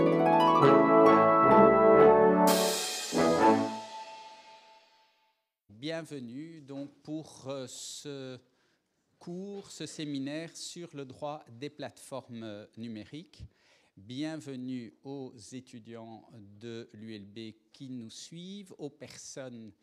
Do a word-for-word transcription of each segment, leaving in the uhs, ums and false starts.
Bienvenue donc pour euh, ce cours, ce séminaire sur le droit des plateformes numériques. Bienvenue aux étudiants de l'U L B qui nous suivent, aux personnes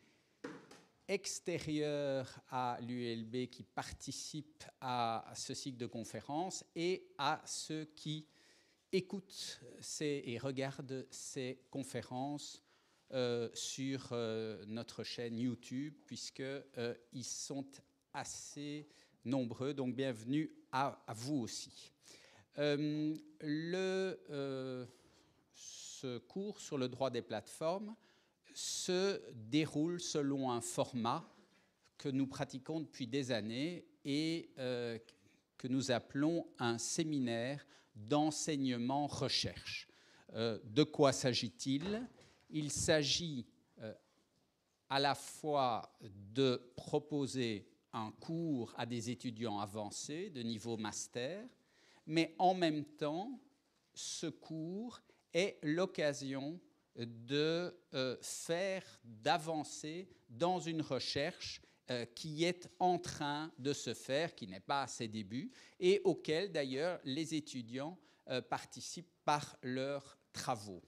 extérieures à l'U L B qui participent à ce cycle de conférences et à ceux qui écoutent ces, et regardent ces conférences euh, sur euh, notre chaîne YouTube, puisqu'ils euh, sont assez nombreux. Donc bienvenue à, à vous aussi. Euh, le, euh, ce cours sur le droit des plateformes se déroule selon un format que nous pratiquons depuis des années et euh, que nous appelons un séminaire d'enseignement-recherche. Euh, de quoi s'agit-il ? Il s'agit euh, à la fois de proposer un cours à des étudiants avancés de niveau master, mais en même temps, ce cours est l'occasion de euh, faire, d'avancer dans une recherche euh, qui est en train de se faire, qui n'est pas à ses débuts, et auquel d'ailleurs les étudiants euh, participent par leurs travaux.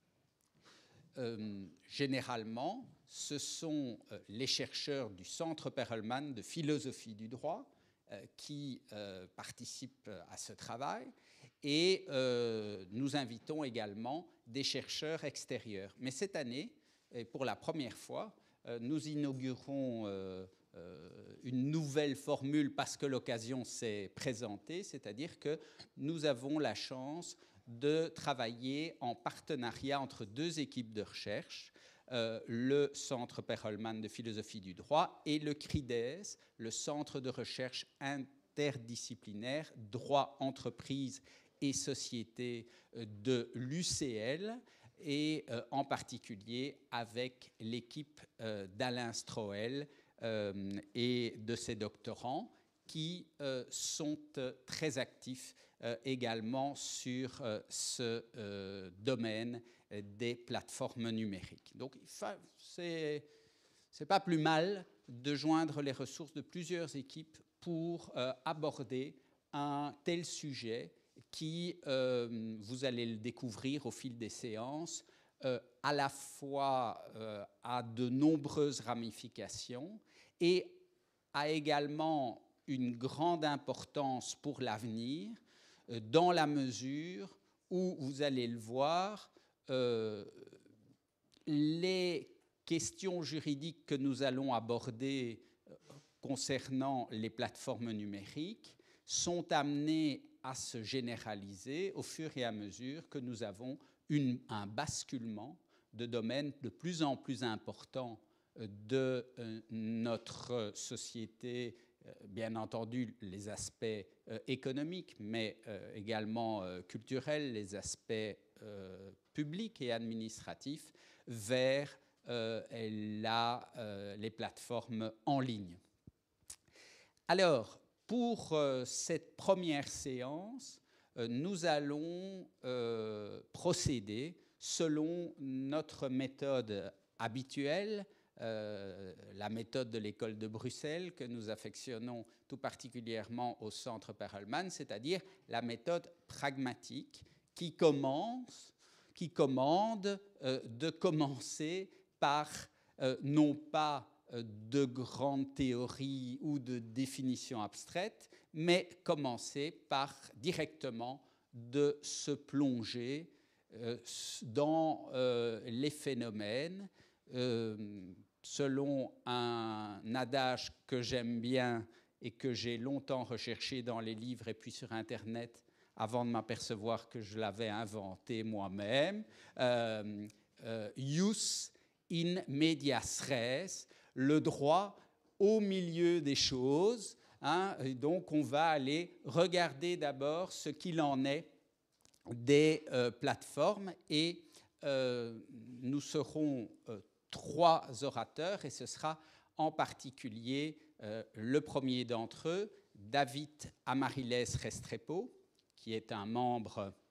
Euh, généralement, ce sont euh, les chercheurs du Centre Perelman de philosophie du droit euh, qui euh, participent à ce travail, et euh, nous invitons également des chercheurs extérieurs. Mais cette année, et pour la première fois, euh, nous inaugurons euh, euh, une nouvelle formule parce que l'occasion s'est présentée, c'est-à-dire que nous avons la chance de travailler en partenariat entre deux équipes de recherche, euh, le Centre Perelman de philosophie du droit et le CRIDES, le Centre de recherche interdisciplinaire droit, entreprise et société de l'U C L, et euh, en particulier avec l'équipe euh, d'Alain Stroel euh, et de ses doctorants, qui euh, sont euh, très actifs euh, également sur euh, ce euh, domaine euh, des plateformes numériques. Donc, ce n'est pas plus mal de joindre les ressources de plusieurs équipes pour euh, aborder un tel sujet qui, euh, vous allez le découvrir au fil des séances, euh, à la fois euh, a de nombreuses ramifications et a également une grande importance pour l'avenir, euh, dans la mesure où, vous allez le voir, euh, les questions juridiques que nous allons aborder euh, concernant les plateformes numériques sont amenées à se généraliser au fur et à mesure que nous avons une, un basculement de domaines de plus en plus importants de euh, notre société, euh, bien entendu les aspects euh, économiques, mais euh, également euh, culturels, les aspects euh, publics et administratifs, vers euh, la, euh, les plateformes en ligne. Alors, pour euh, cette première séance, euh, nous allons euh, procéder selon notre méthode habituelle, euh, la méthode de l'école de Bruxelles que nous affectionnons tout particulièrement au Centre Perelman, c'est-à-dire la méthode pragmatique qui commence, qui commande euh, de commencer par euh, non pas de grandes théories ou de définitions abstraites, mais commencer par directement de se plonger euh, dans euh, les phénomènes, euh, selon un adage que j'aime bien et que j'ai longtemps recherché dans les livres et puis sur Internet avant de m'apercevoir que je l'avais inventé moi-même, euh, euh, ius in medias res, le droit au milieu des choses. Hein, et donc, on va aller regarder d'abord ce qu'il en est des euh, plateformes et euh, nous serons euh, trois orateurs et ce sera en particulier euh, le premier d'entre eux, David Amariles Restrepo, qui est un membre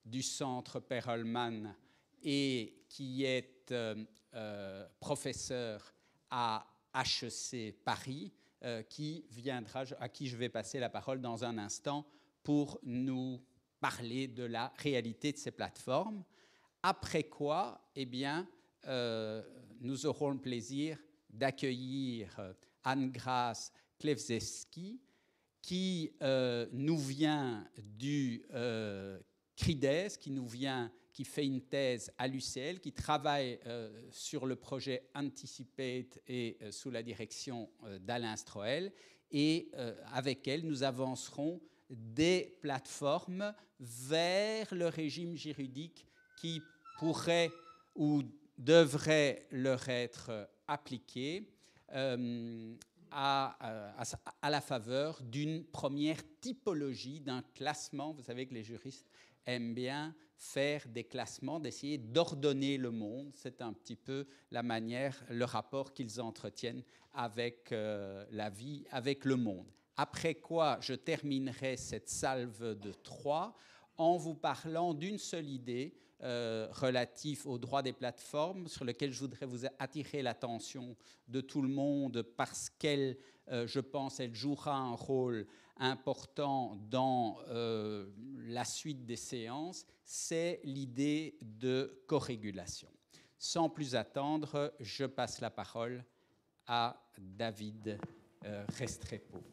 du centre Perelman et qui est euh, euh, professeur à H E C Paris, euh, qui viendra, à qui je vais passer la parole dans un instant pour nous parler de la réalité de ces plateformes. Après quoi, eh bien, euh, nous aurons le plaisir d'accueillir Anne-Grace Klewczewski, qui euh, nous vient du euh, CRIDES, qui nous vient, qui fait une thèse à l'U C L, qui travaille euh, sur le projet Anticipate et euh, sous la direction euh, d'Alain Stroel. Et euh, avec elle, nous avancerons des plateformes vers le régime juridique qui pourrait ou devrait leur être appliqué euh, à, à, à la faveur d'une première typologie, d'un classement. Vous savez que les juristes aiment bien faire des classements, d'essayer d'ordonner le monde. C'est un petit peu la manière, le rapport qu'ils entretiennent avec euh, la vie, avec le monde. Après quoi, je terminerai cette salve de trois en vous parlant d'une seule idée euh, relative aux droits des plateformes, sur lequel je voudrais vous attirer l'attention de tout le monde parce qu'elle, euh, je pense, elle jouera un rôle important dans euh, la suite des séances, c'est l'idée de corégulation. Sans plus attendre, je passe la parole à David euh, Restrepo.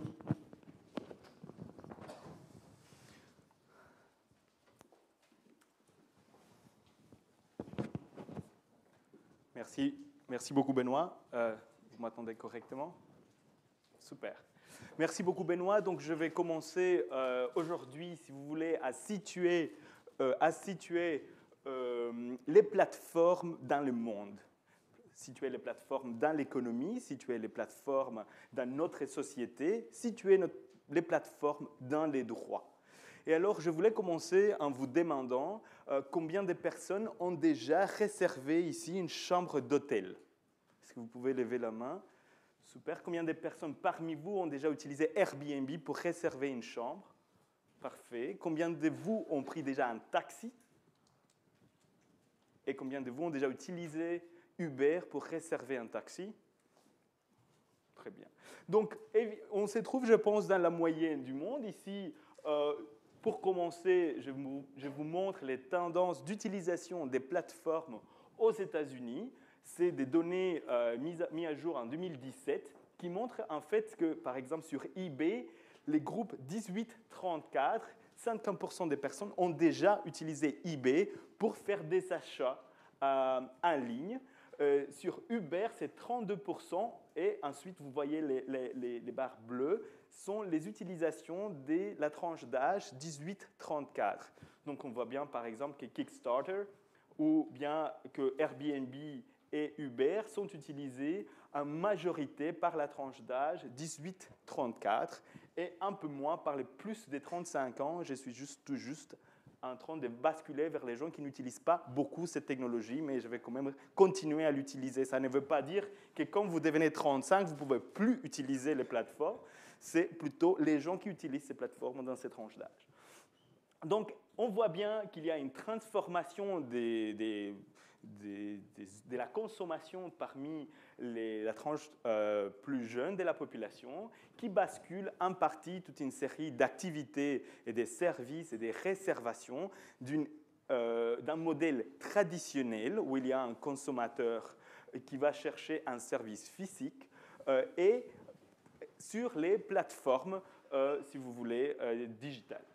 Merci, merci beaucoup Benoît. Euh, vous m'attendez correctement? Super. Merci beaucoup Benoît. Donc je vais commencer euh, aujourd'hui, si vous voulez, à situer, euh, à situer euh, les plateformes dans le monde. Situer les plateformes dans l'économie, situer les plateformes dans notre société, situer notre, les plateformes dans les droits. Et alors, je voulais commencer en vous demandant euh, combien de personnes ont déjà réservé ici une chambre d'hôtel. Est-ce que vous pouvez lever la main? Super. Combien de personnes parmi vous ont déjà utilisé Airbnb pour réserver une chambre? Parfait. Combien de vous ont pris déjà un taxi? Et combien de vous ont déjà utilisé Uber pour réserver un taxi? Très bien. Donc, on se trouve, je pense, dans la moyenne du monde. Ici, euh, pour commencer, je vous, je vous montre les tendances d'utilisation des plateformes aux États-Unis. C'est des données euh, mises, à, mises à jour en deux mille dix-sept qui montrent en fait que, par exemple, sur eBay, les groupes dix-huit trente-quatre, cinquante pour cent des personnes ont déjà utilisé eBay pour faire des achats euh, en ligne. Euh, sur Uber, c'est trente-deux pour cent. Et ensuite, vous voyez les, les, les barres bleues, sont les utilisations de la tranche d'âge dix-huit trente-quatre. Donc, on voit bien, par exemple, que Kickstarter ou bien que Airbnb et Uber sont utilisés en majorité par la tranche d'âge dix-huit trente-quatre et un peu moins par les plus de trente-cinq ans. Je suis juste, tout juste en train de basculer vers les gens qui n'utilisent pas beaucoup cette technologie, mais je vais quand même continuer à l'utiliser. Ça ne veut pas dire que quand vous devenez trente-cinq, vous ne pouvez plus utiliser les plateformes. C'est plutôt les gens qui utilisent ces plateformes dans cette tranche d'âge. Donc, on voit bien qu'il y a une transformation des, des, des, des, de la consommation parmi les, la tranche euh, plus jeune de la population qui bascule en partie toute une série d'activités et des services et des réservations d'une, euh, d'un modèle traditionnel où il y a un consommateur qui va chercher un service physique euh, et sur les plateformes, euh, si vous voulez, euh, digitales.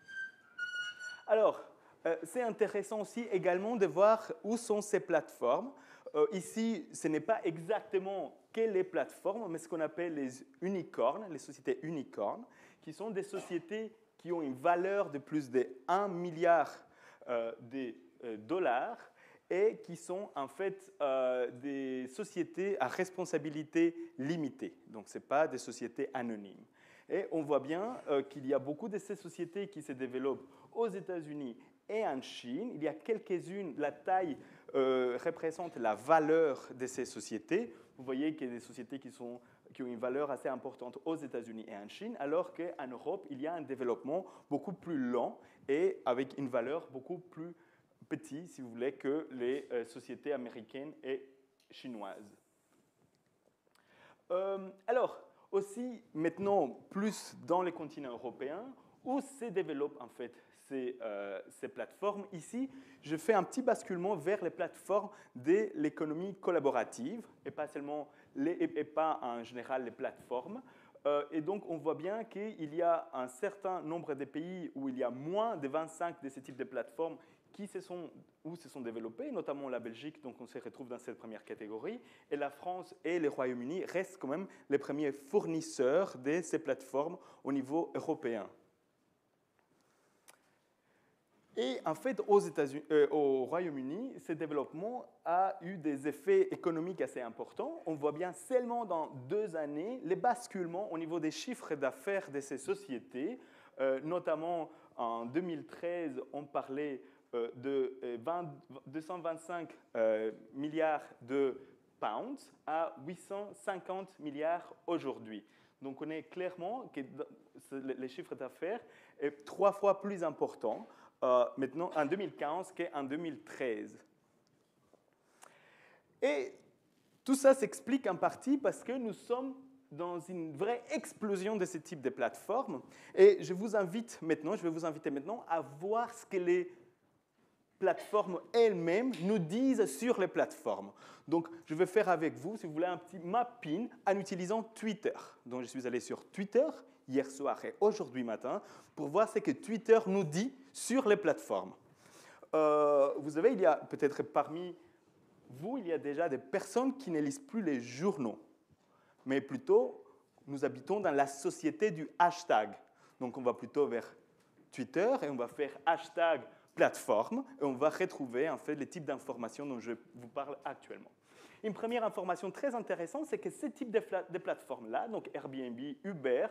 Alors, euh, c'est intéressant aussi également de voir où sont ces plateformes. Euh, ici, ce n'est pas exactement quelles les plateformes, mais ce qu'on appelle les unicornes, les sociétés unicornes, qui sont des sociétés qui ont une valeur de plus de un milliard euh, de euh, dollars et qui sont en fait euh, des sociétés à responsabilité limitée. Donc, ce n'est pas des sociétés anonymes. Et on voit bien euh, qu'il y a beaucoup de ces sociétés qui se développent aux États-Unis et en Chine. Il y a quelques-unes, la taille euh, représente la valeur de ces sociétés. Vous voyez qu'il y a des sociétés qui, sont, qui ont une valeur assez importante aux États-Unis et en Chine, alors qu'en Europe, il y a un développement beaucoup plus lent et avec une valeur beaucoup plus petite, si vous voulez, que les euh, sociétés américaines et chinoises. Euh, alors, aussi, maintenant, plus dans les continents européens, où se développent en fait ces, euh, ces plateformes. Ici, je fais un petit basculement vers les plateformes de l'économie collaborative, et pas seulement, les, et, et pas en général les plateformes. Euh, et donc, on voit bien qu'il y a un certain nombre de pays où il y a moins de vingt-cinq de ce type de plateformes qui se sont, où se sont développées, notamment la Belgique, donc on se retrouve dans cette première catégorie, et la France et le Royaume-Uni restent quand même les premiers fournisseurs de ces plateformes au niveau européen. Et en fait, aux États-Unis, euh, au Royaume-Uni, ce développement a eu des effets économiques assez importants. On voit bien seulement dans deux années les basculements au niveau des chiffres d'affaires de ces sociétés. Euh, notamment en deux mille treize, on parlait euh, de vingt, deux cent vingt-cinq euh, milliards de pounds à huit cent cinquante milliards aujourd'hui. Donc on est clairement que les chiffres d'affaires sont trois fois plus importants Euh, maintenant en deux mille quinze qu'en deux mille treize. Et tout ça s'explique en partie parce que nous sommes dans une vraie explosion de ce type de plateformes. Et je vous invite maintenant, je vais vous inviter maintenant à voir ce que les plateformes elles-mêmes nous disent sur les plateformes. Donc, je vais faire avec vous, si vous voulez, un petit mapping en utilisant Twitter. Donc, je suis allé sur Twitter hier soir et aujourd'hui matin pour voir ce que Twitter nous dit sur les plateformes. Euh, vous savez, il y a peut-être parmi vous, il y a déjà des personnes qui ne lisent plus les journaux, mais plutôt, nous habitons dans la société du hashtag. Donc, on va plutôt vers Twitter et on va faire hashtag plateforme et on va retrouver en fait les types d'informations dont je vous parle actuellement. Une première information très intéressante, c'est que ce type de, de plateformes-là, donc Airbnb, Uber,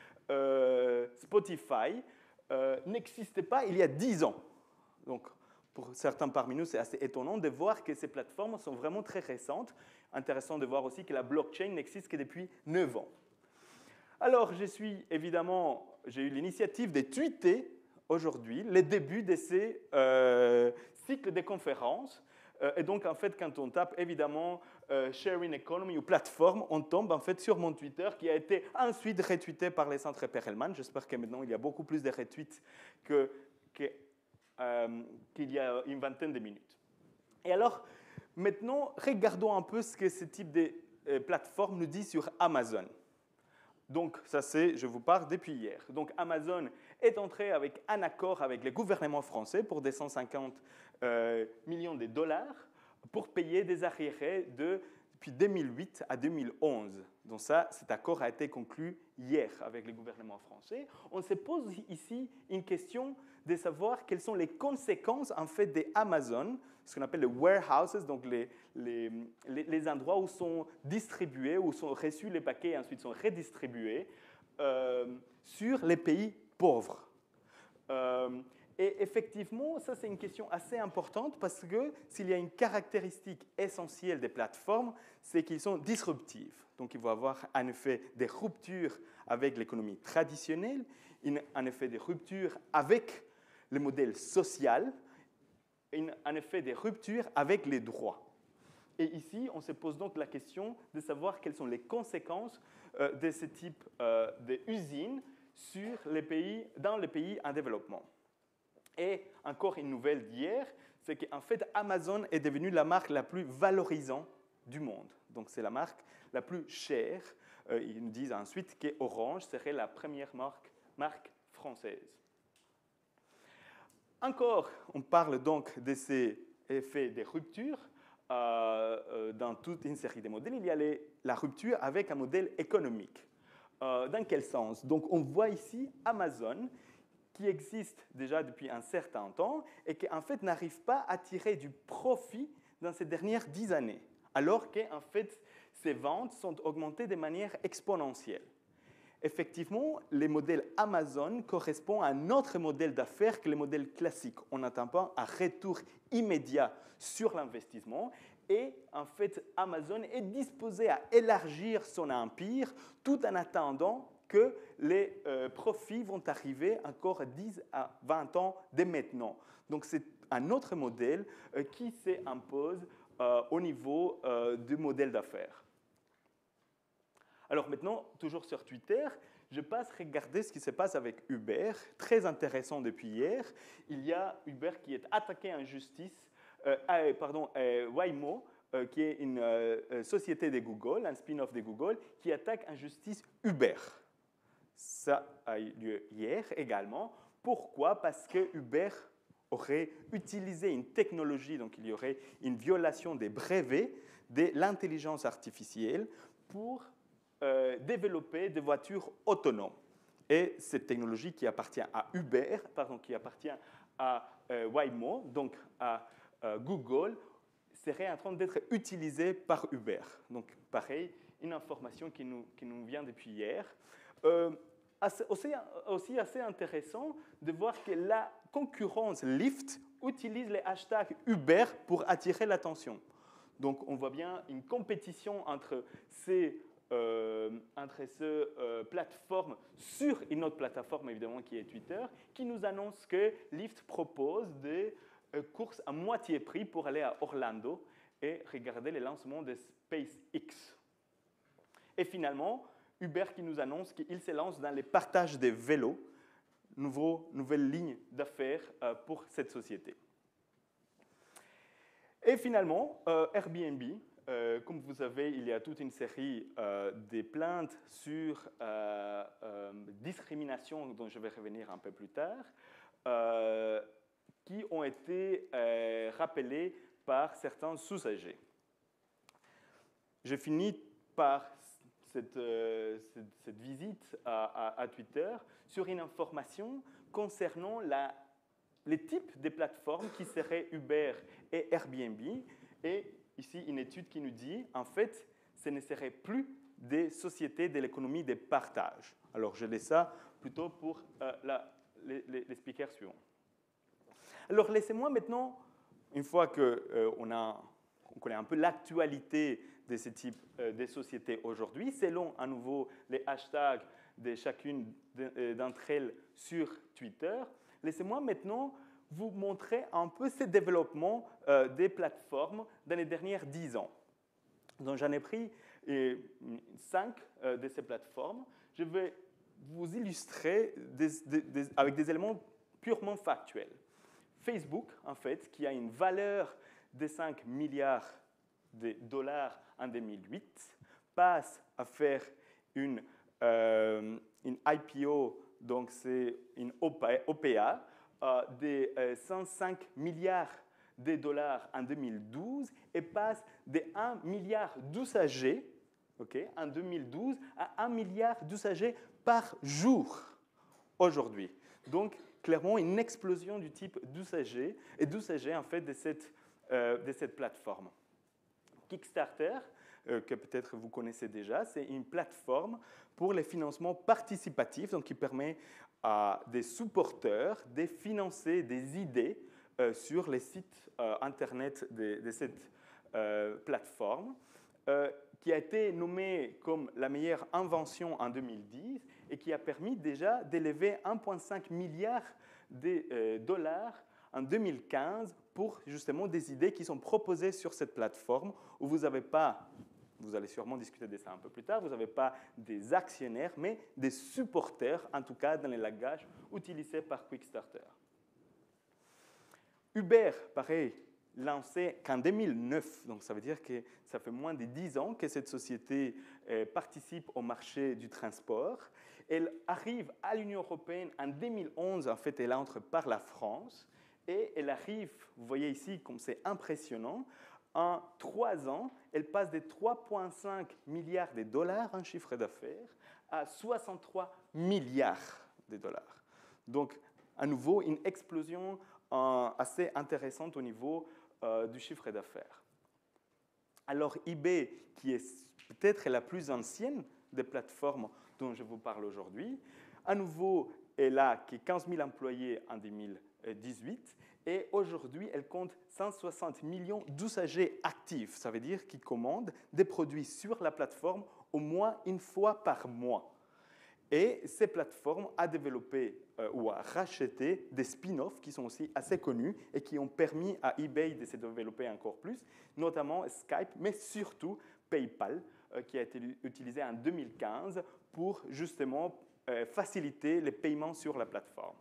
euh, Spotify, euh, n'existaient pas il y a dix ans. Donc, pour certains parmi nous, c'est assez étonnant de voir que ces plateformes sont vraiment très récentes. Intéressant de voir aussi que la blockchain n'existe que depuis neuf ans. Alors, je suis évidemment, j'ai eu l'initiative de tweeter aujourd'hui les débuts de ces euh, cycles de conférences. Euh, et donc, en fait, quand on tape évidemment euh, Sharing Economy ou plateforme, on tombe en fait sur mon Twitter qui a été ensuite retweeté par les centres Perelman. J'espère que maintenant, il y a beaucoup plus de retweets que, que, euh, qu'il y a une vingtaine de minutes. Et alors, maintenant, regardons un peu ce que ce type de euh, plateforme nous dit sur Amazon. Donc, ça c'est, je vous parle depuis hier. Donc, Amazon est entré avec un accord avec le gouvernement français pour des cent cinquante euh, millions de dollars pour payer des arriérés de, depuis deux mille huit à deux mille onze. Donc ça, cet accord a été conclu hier avec le gouvernement français. On se pose ici une question de savoir quelles sont les conséquences en fait d'Amazon, ce qu'on appelle les warehouses, donc les, les, les, les endroits où sont distribués, où sont reçus les paquets et ensuite sont redistribués, euh, sur les pays pauvres. Euh, et effectivement, ça c'est une question assez importante parce que s'il y a une caractéristique essentielle des plateformes, c'est qu'ils sont disruptifs. Donc il va y avoir en effet des ruptures avec l'économie traditionnelle, en effet des ruptures avec le modèle social, en effet des ruptures avec les droits. Et ici, on se pose donc la question de savoir quelles sont les conséquences euh, de ce type euh, d'usines sur les pays, dans les pays en développement. Et encore une nouvelle d'hier, c'est qu'en fait, Amazon est devenue la marque la plus valorisante du monde. Donc, c'est la marque la plus chère. Euh, ils nous disent ensuite qu'Orange serait la première marque, marque française. Encore, on parle donc de ces effets de rupture. Euh, euh, dans toute une série de modèles, il y a les, la rupture avec un modèle économique. Euh, dans quel sens? Donc, on voit ici Amazon qui existe déjà depuis un certain temps et qui, en fait, n'arrive pas à tirer du profit dans ces dernières dix années, alors que, en fait, ses ventes sont augmentées de manière exponentielle. Effectivement, les modèles Amazon correspondent à un autre modèle d'affaires que les modèles classiques. On n'attend pas un retour immédiat sur l'investissement et en fait, Amazon est disposé à élargir son empire tout en attendant que les euh, profits vont arriver encore dix à vingt ans dès maintenant. Donc c'est un autre modèle euh, qui s'impose euh, au niveau euh, du modèle d'affaires. Alors maintenant, toujours sur Twitter, je passe regarder ce qui se passe avec Uber. Très intéressant depuis hier. Il y a Uber qui est attaqué en justice, euh, pardon, euh, Waymo, euh, qui est une euh, société de Google, un spin-off de Google, qui attaque en justice Uber. Ça a eu lieu hier également. Pourquoi? Parce que Uber aurait utilisé une technologie, donc il y aurait une violation des brevets de l'intelligence artificielle pour euh, développer des voitures autonomes. Et cette technologie qui appartient à Uber, pardon, qui appartient à euh, Waymo, donc à euh, Google, serait en train d'être utilisée par Uber. Donc pareil, une information qui nous, qui nous vient depuis hier. Euh, Aussi, aussi assez intéressant de voir que la concurrence Lyft utilise les hashtags Uber pour attirer l'attention. Donc, on voit bien une compétition entre ces, euh, entre ces euh, plateformes sur une autre plateforme, évidemment, qui est Twitter, qui nous annonce que Lyft propose des euh, courses à moitié prix pour aller à Orlando et regarder les lancements de SpaceX. Et finalement, Uber qui nous annonce qu'il se lance dans les partages des vélos, nouveau, nouvelle ligne d'affaires euh, pour cette société. Et finalement, euh, Airbnb, euh, comme vous savez, il y a toute une série euh, de plaintes sur euh, euh, discrimination, dont je vais revenir un peu plus tard, euh, qui ont été euh, rappelées par certains usagers. Je finis par Cette, euh, cette, cette visite à, à, à Twitter sur une information concernant la, les types de plateformes qui seraient Uber et Airbnb. Et ici, une étude qui nous dit, en fait, ce ne serait plus des sociétés de l'économie de partage. Alors, je laisse ça plutôt pour euh, la, les, les, les speakers suivants. Alors, laissez-moi maintenant, une fois qu'on euh, on connaît un peu l'actualité de ce type euh, de sociétés aujourd'hui, selon à nouveau les hashtags de chacune d'entre elles sur Twitter. Laissez-moi maintenant vous montrer un peu ce développement euh, des plateformes dans les dernières dix ans. Donc j'en ai pris euh, cinq euh, de ces plateformes. Je vais vous illustrer des, des, des, avec des éléments purement factuels. Facebook, en fait, qui a une valeur de cinq milliards de dollars en deux mille huit, passe à faire une, euh, une I P O, donc c'est une O P A, euh, de euh, cent cinq milliards de dollars en deux mille douze et passe de un milliard d'usagers okay, en deux mille douze à un milliard d'usagers par jour aujourd'hui. Donc, clairement, une explosion du type d'usagers et d'usagers en fait de cette, euh, de cette plateforme. Kickstarter, euh, que peut-être vous connaissez déjà, c'est une plateforme pour les financements participatifs, donc qui permet à des supporters de financer des idées euh, sur les sites euh, Internet de, de cette euh, plateforme, euh, qui a été nommée comme la meilleure invention en deux mille dix et qui a permis déjà d'élever un virgule cinq milliard de euh, dollars en deux mille quinze pour justement des idées qui sont proposées sur cette plateforme où vous n'avez pas, vous allez sûrement discuter de ça un peu plus tard, vous n'avez pas des actionnaires, mais des supporters, en tout cas dans les langages utilisés par Kickstarter. Uber, pareil, lancé qu'en deux mille neuf, donc ça veut dire que ça fait moins de dix ans que cette société euh, participe au marché du transport. Elle arrive à l'Union européenne en deux mille onze, en fait elle entre par la France, et elle arrive, vous voyez ici comme c'est impressionnant, en trois ans, elle passe de trois virgule cinq milliards de dollars en chiffre d'affaires à soixante-trois milliards de dollars. Donc, à nouveau, une explosion euh, assez intéressante au niveau euh, du chiffre d'affaires. Alors, eBay, qui est peut-être la plus ancienne des plateformes dont je vous parle aujourd'hui, à nouveau, elle a quinze mille employés en deux mille dix-huit et aujourd'hui, elle compte cent soixante millions d'usagers actifs. Ça veut dire qu'ils commandent des produits sur la plateforme au moins une fois par mois. Et ces plateformes ont développé euh, ou a racheté des spin-offs qui sont aussi assez connus et qui ont permis à eBay de se développer encore plus, notamment Skype, mais surtout PayPal, euh, qui a été utilisé en deux mille quinze pour justement euh, faciliter les paiements sur la plateforme.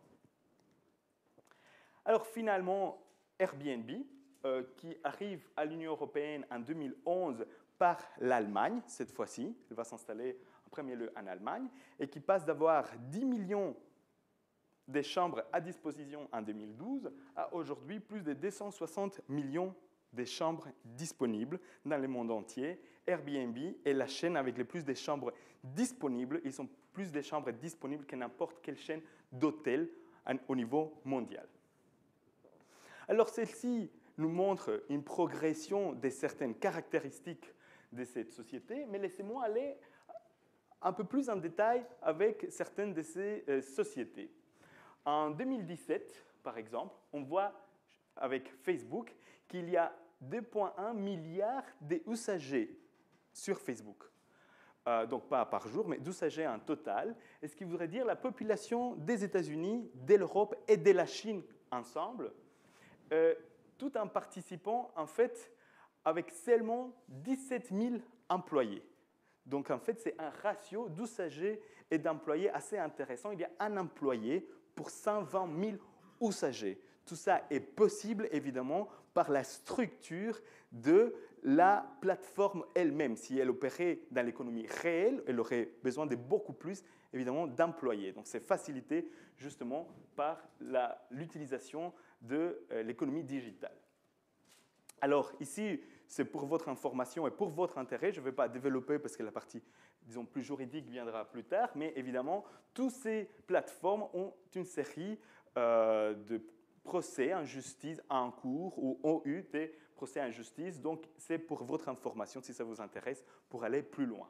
Alors finalement, Airbnb, euh, qui arrive à l'Union européenne en deux mille onze par l'Allemagne, cette fois-ci, elle va s'installer en premier lieu en Allemagne, et qui passe d'avoir dix millions de chambres à disposition en deux mille douze à aujourd'hui plus de deux cent soixante millions de chambres disponibles dans le monde entier. Airbnb est la chaîne avec le plus de chambres disponibles. Ils sont plus de chambres disponibles que n'importe quelle chaîne d'hôtels au niveau mondial. Alors, celle-ci nous montre une progression de certaines caractéristiques de cette société, mais laissez-moi aller un peu plus en détail avec certaines de ces euh, sociétés. En deux mille dix-sept, par exemple, on voit avec Facebook qu'il y a deux virgule un milliards d'usagers sur Facebook. Euh, donc pas par jour, mais d'usagers en total. Et ce qui voudrait dire la population des États-Unis, de l'Europe et de la Chine ensemble, euh, tout en participant en fait avec seulement dix-sept mille employés. Donc, en fait, c'est un ratio d'usagers et d'employés assez intéressant. Il y a un employé pour cent vingt mille usagers. Tout ça est possible, évidemment, par la structure de la plateforme elle-même. Si elle opérait dans l'économie réelle, elle aurait besoin de beaucoup plus, évidemment, d'employés. Donc, c'est facilité, justement, par l'utilisation de euh, l'économie digitale. Alors, ici, c'est pour votre information et pour votre intérêt. Je ne vais pas développer parce que la partie, disons, plus juridique viendra plus tard. Mais évidemment, toutes ces plateformes ont une série euh, de procès en justice en cours ou ont eu des procès en justice. Donc, c'est pour votre information, si ça vous intéresse, pour aller plus loin.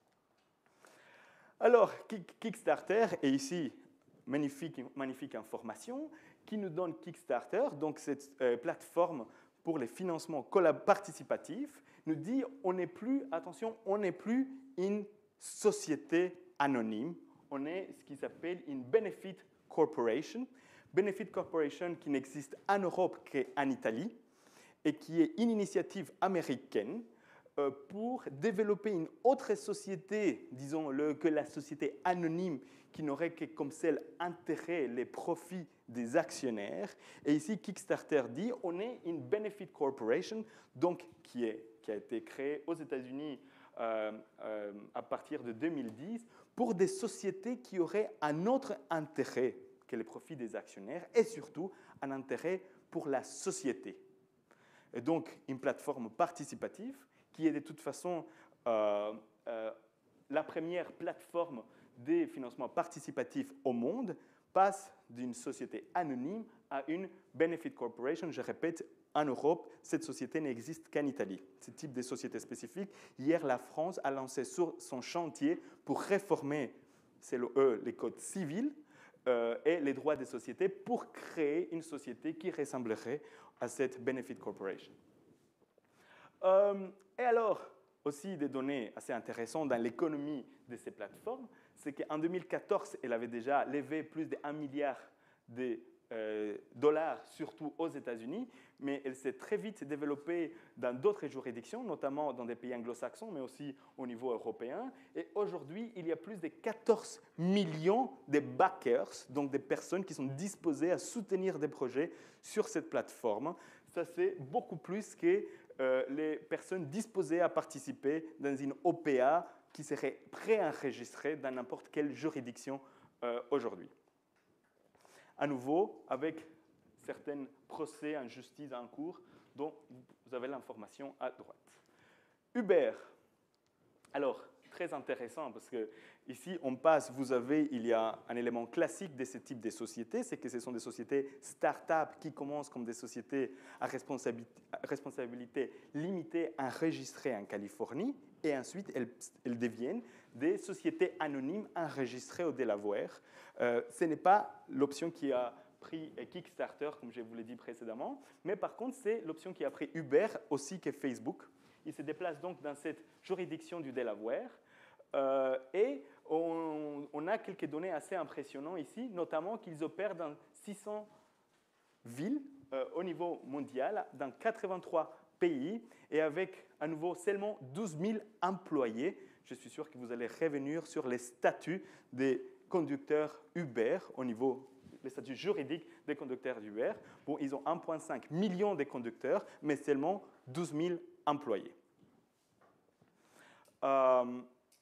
Alors, Kickstarter, et ici, magnifique, magnifique information, qui nous donne Kickstarter, donc cette euh, plateforme pour les financements participatifs, nous dit on n'est plus, attention, on n'est plus une société anonyme, on est ce qui s'appelle une Benefit Corporation. Benefit Corporation qui n'existe en Europe qu'en Italie et qui est une initiative américaine euh, pour développer une autre société, disons-le, que la société anonyme qui n'aurait que comme seul intérêt les profits des actionnaires. Et ici, Kickstarter dit on est une Benefit Corporation, donc qui, est, qui a été créée aux États-Unis euh, euh, à partir de deux mille dix pour des sociétés qui auraient un autre intérêt que les profits des actionnaires et surtout un intérêt pour la société. Et donc, une plateforme participative qui est de toute façon euh, euh, la première plateforme des financements participatifs au monde, passe d'une société anonyme à une Benefit Corporation. Je répète, en Europe, cette société n'existe qu'en Italie. Ce type de société spécifique. Hier, la France a lancé sur son chantier pour réformer, selon eux, les codes civils euh, et les droits des sociétés pour créer une société qui ressemblerait à cette Benefit Corporation. Euh, et alors, aussi des données assez intéressantes dans l'économie de ces plateformes, c'est qu'en deux mille quatorze, elle avait déjà levé plus d'un milliard de euh, dollars, surtout aux États-Unis, mais elle s'est très vite développée dans d'autres juridictions, notamment dans des pays anglo-saxons, mais aussi au niveau européen. Et aujourd'hui, il y a plus de quatorze millions de backers, donc des personnes qui sont disposées à soutenir des projets sur cette plateforme. Ça, c'est beaucoup plus que euh, les personnes disposées à participer dans une O P A qui serait préenregistrée dans n'importe quelle juridiction euh, aujourd'hui. À nouveau, avec certains procès en justice en cours dont vous avez l'information à droite. Uber. Alors, très intéressant parce que ici, on passe, vous avez, il y a un élément classique de ce type de sociétés, c'est que ce sont des sociétés start-up qui commencent comme des sociétés à responsabilité, responsabilité limitée enregistrées en Californie et ensuite elles, elles deviennent des sociétés anonymes enregistrées au Delaware. Euh, ce n'est pas l'option qui a pris Kickstarter, comme je vous l'ai dit précédemment, mais par contre, c'est l'option qui a pris Uber aussi que Facebook. Il se déplace donc dans cette juridiction du Delaware. Euh, et on, on a quelques données assez impressionnantes ici, notamment qu'ils opèrent dans six cents villes euh, au niveau mondial, dans quatre-vingt-trois pays, et avec à nouveau seulement douze mille employés. Je suis sûr que vous allez revenir sur les statuts des conducteurs Uber au niveau les statuts juridiques des conducteurs d'Uber. Bon, ils ont un virgule cinq million de conducteurs, mais seulement douze mille employés. Euh,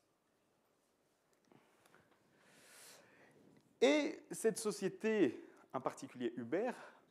et cette société, en particulier Uber,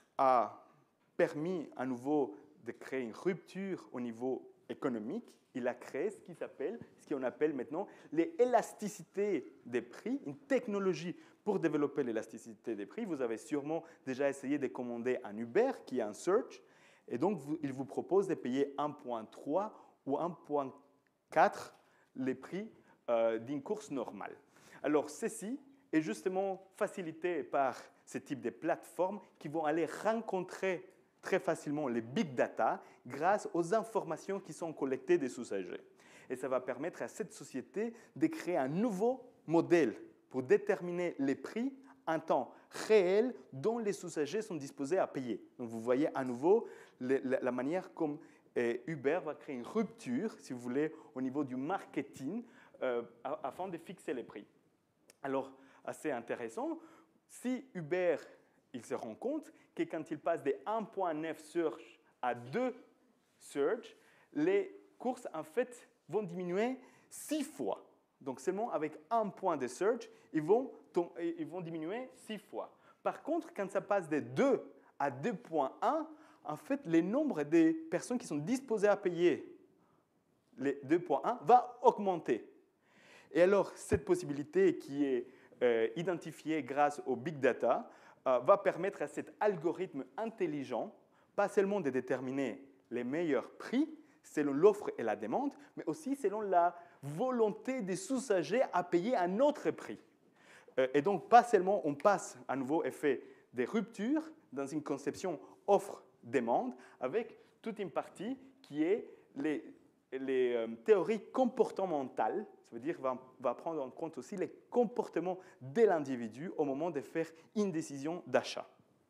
a permis à nouveau de créer une rupture au niveau économique. Il a créé ce qui s'appelle, ce qu'on appelle maintenant l'élasticité des prix, une technologie pour développer l'élasticité des prix. Vous avez sûrement déjà essayé de commander un Uber qui est un search, et donc vous, il vous propose de payer un virgule trois ou un virgule quatre les prix euh, d'une course normale. Alors ceci est justement facilité par ce type de plateformes qui vont aller rencontrer très facilement les big data grâce aux informations qui sont collectées des usagers. Et ça va permettre à cette société de créer un nouveau modèle pour déterminer les prix en temps réel dont les usagers sont disposés à payer. Donc vous voyez à nouveau le, la, la manière comme euh, Uber va créer une rupture, si vous voulez, au niveau du marketing euh, afin de fixer les prix. Alors, assez intéressant, si Uber il se rend compte que quand il passe de un virgule neuf search à deux search, les courses en fait vont diminuer six fois. Donc seulement avec un point de search, ils vont, ils vont diminuer six fois. Par contre, quand ça passe de deux à deux virgule un, en fait, le nombre de personnes qui sont disposées à payer les deux virgule un va augmenter. Et alors, cette possibilité qui est euh, identifiée grâce au big data, Euh, va permettre à cet algorithme intelligent, pas seulement de déterminer les meilleurs prix selon l'offre et la demande, mais aussi selon la volonté des usagers à payer un autre prix. Euh, et donc, pas seulement on passe à nouveau et fait des ruptures dans une conception offre-demande, avec toute une partie qui est les, les euh, théories comportementales. Ça veut dire qu'on va, va prendre en compte aussi les comportements de l'individu au moment de faire une décision d'achat.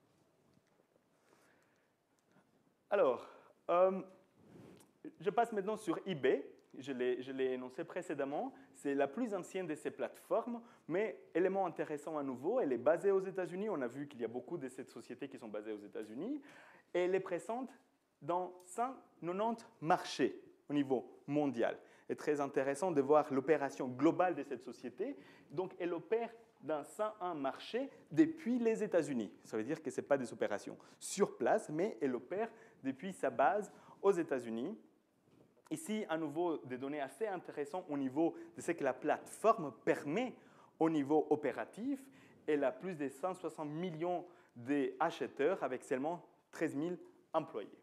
Alors, euh, je passe maintenant sur eBay. Je l'ai, je l'ai énoncé précédemment. C'est la plus ancienne de ces plateformes, mais élément intéressant à nouveau, elle est basée aux États-Unis. On a vu qu'il y a beaucoup de ces sociétés qui sont basées aux États-Unis. Et elle est présente dans cent quatre-vingt-dix marchés au niveau mondial. C'est très intéressant de voir l'opération globale de cette société. Donc, elle opère dans cent un marchés depuis les États-Unis. Ça veut dire que ce n'est pas des opérations sur place, mais elle opère depuis sa base aux États-Unis. Ici, à nouveau, des données assez intéressantes au niveau de ce que la plateforme permet au niveau opératif. Elle a plus de cent soixante millions d'acheteurs avec seulement treize mille employés.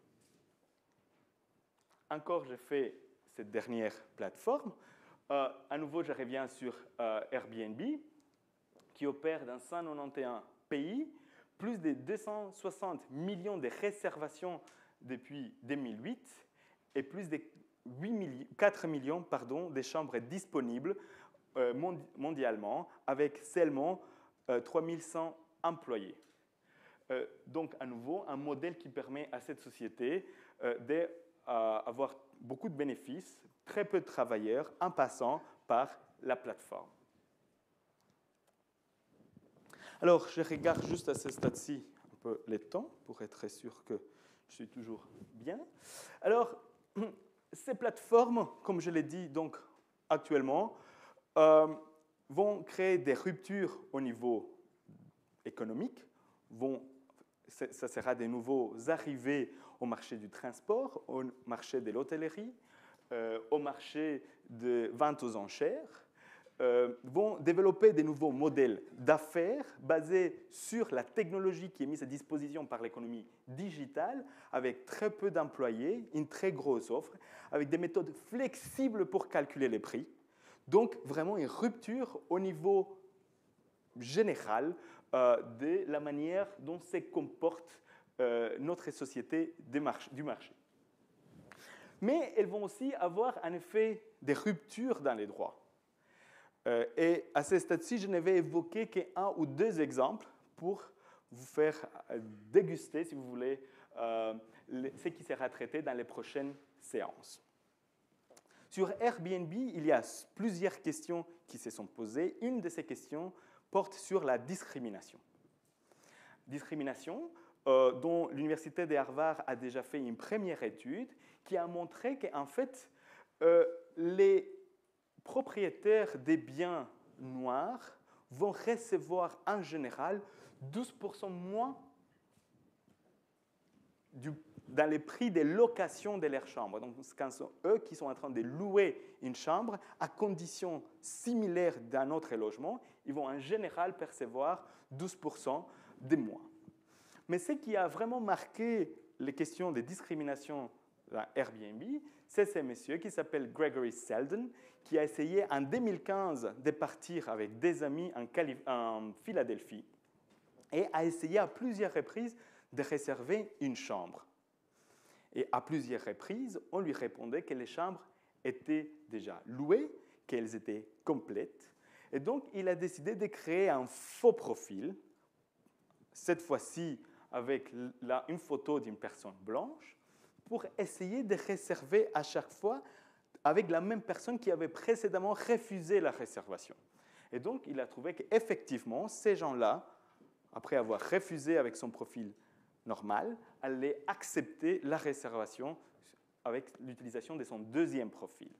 Encore, je fais cette dernière plateforme. Euh, à nouveau, je reviens sur euh, Airbnb, qui opère dans cent quatre-vingt-onze pays, plus de deux cent soixante millions de réservations depuis deux mille huit et plus de quatre millions pardon, de chambres disponibles euh, mondialement, avec seulement euh, trois mille cent employés. Euh, donc, à nouveau, un modèle qui permet à cette société euh, d'avoir beaucoup de bénéfices, très peu de travailleurs, en passant par la plateforme. Alors, je regarde juste à ce stade-ci un peu les temps pour être sûr que je suis toujours bien. Alors, ces plateformes, comme je l'ai dit donc actuellement, euh, vont créer des ruptures au niveau économique, vont, ça sera des nouveaux arrivées au marché du transport, au marché de l'hôtellerie, euh, au marché de vente aux enchères, euh, vont développer des nouveaux modèles d'affaires basés sur la technologie qui est mise à disposition par l'économie digitale, avec très peu d'employés, une très grosse offre, avec des méthodes flexibles pour calculer les prix. Donc, vraiment une rupture au niveau général euh, de la manière dont se comporte euh, notre société du marché. Mais elles vont aussi avoir un effet de rupture dans les droits. Euh, et à ce stade-ci, je ne vais évoquer qu'un ou deux exemples pour vous faire déguster, si vous voulez, euh, ce qui sera traité dans les prochaines séances. Sur Airbnb, il y a plusieurs questions qui se sont posées. Une de ces questions porte sur la discrimination. Discrimination euh, dont l'Université de Harvard a déjà fait une première étude qui a montré qu'en fait, euh, les propriétaires des biens noirs vont recevoir en général douze pour cent moins du, dans les prix de location de leur chambre. Donc, quand sont eux qui sont en train de louer une chambre à conditions similaires d'un autre logement, ils vont en général percevoir douze pour cent de moins. Mais ce qui a vraiment marqué les questions de discrimination à Airbnb, c'est ce monsieur qui s'appelle Gregory Selden, qui a essayé en deux mille quinze de partir avec des amis en, Calif- en Philadelphie et a essayé à plusieurs reprises de réserver une chambre. Et à plusieurs reprises, on lui répondait que les chambres étaient déjà louées, qu'elles étaient complètes. Et donc, il a décidé de créer un faux profil, cette fois-ci avec là, une photo d'une personne blanche, pour essayer de réserver à chaque fois avec la même personne qui avait précédemment refusé la réservation. Et donc, il a trouvé qu'effectivement, ces gens-là, après avoir refusé avec son profil normal, allaient accepter la réservation avec l'utilisation de son deuxième profil.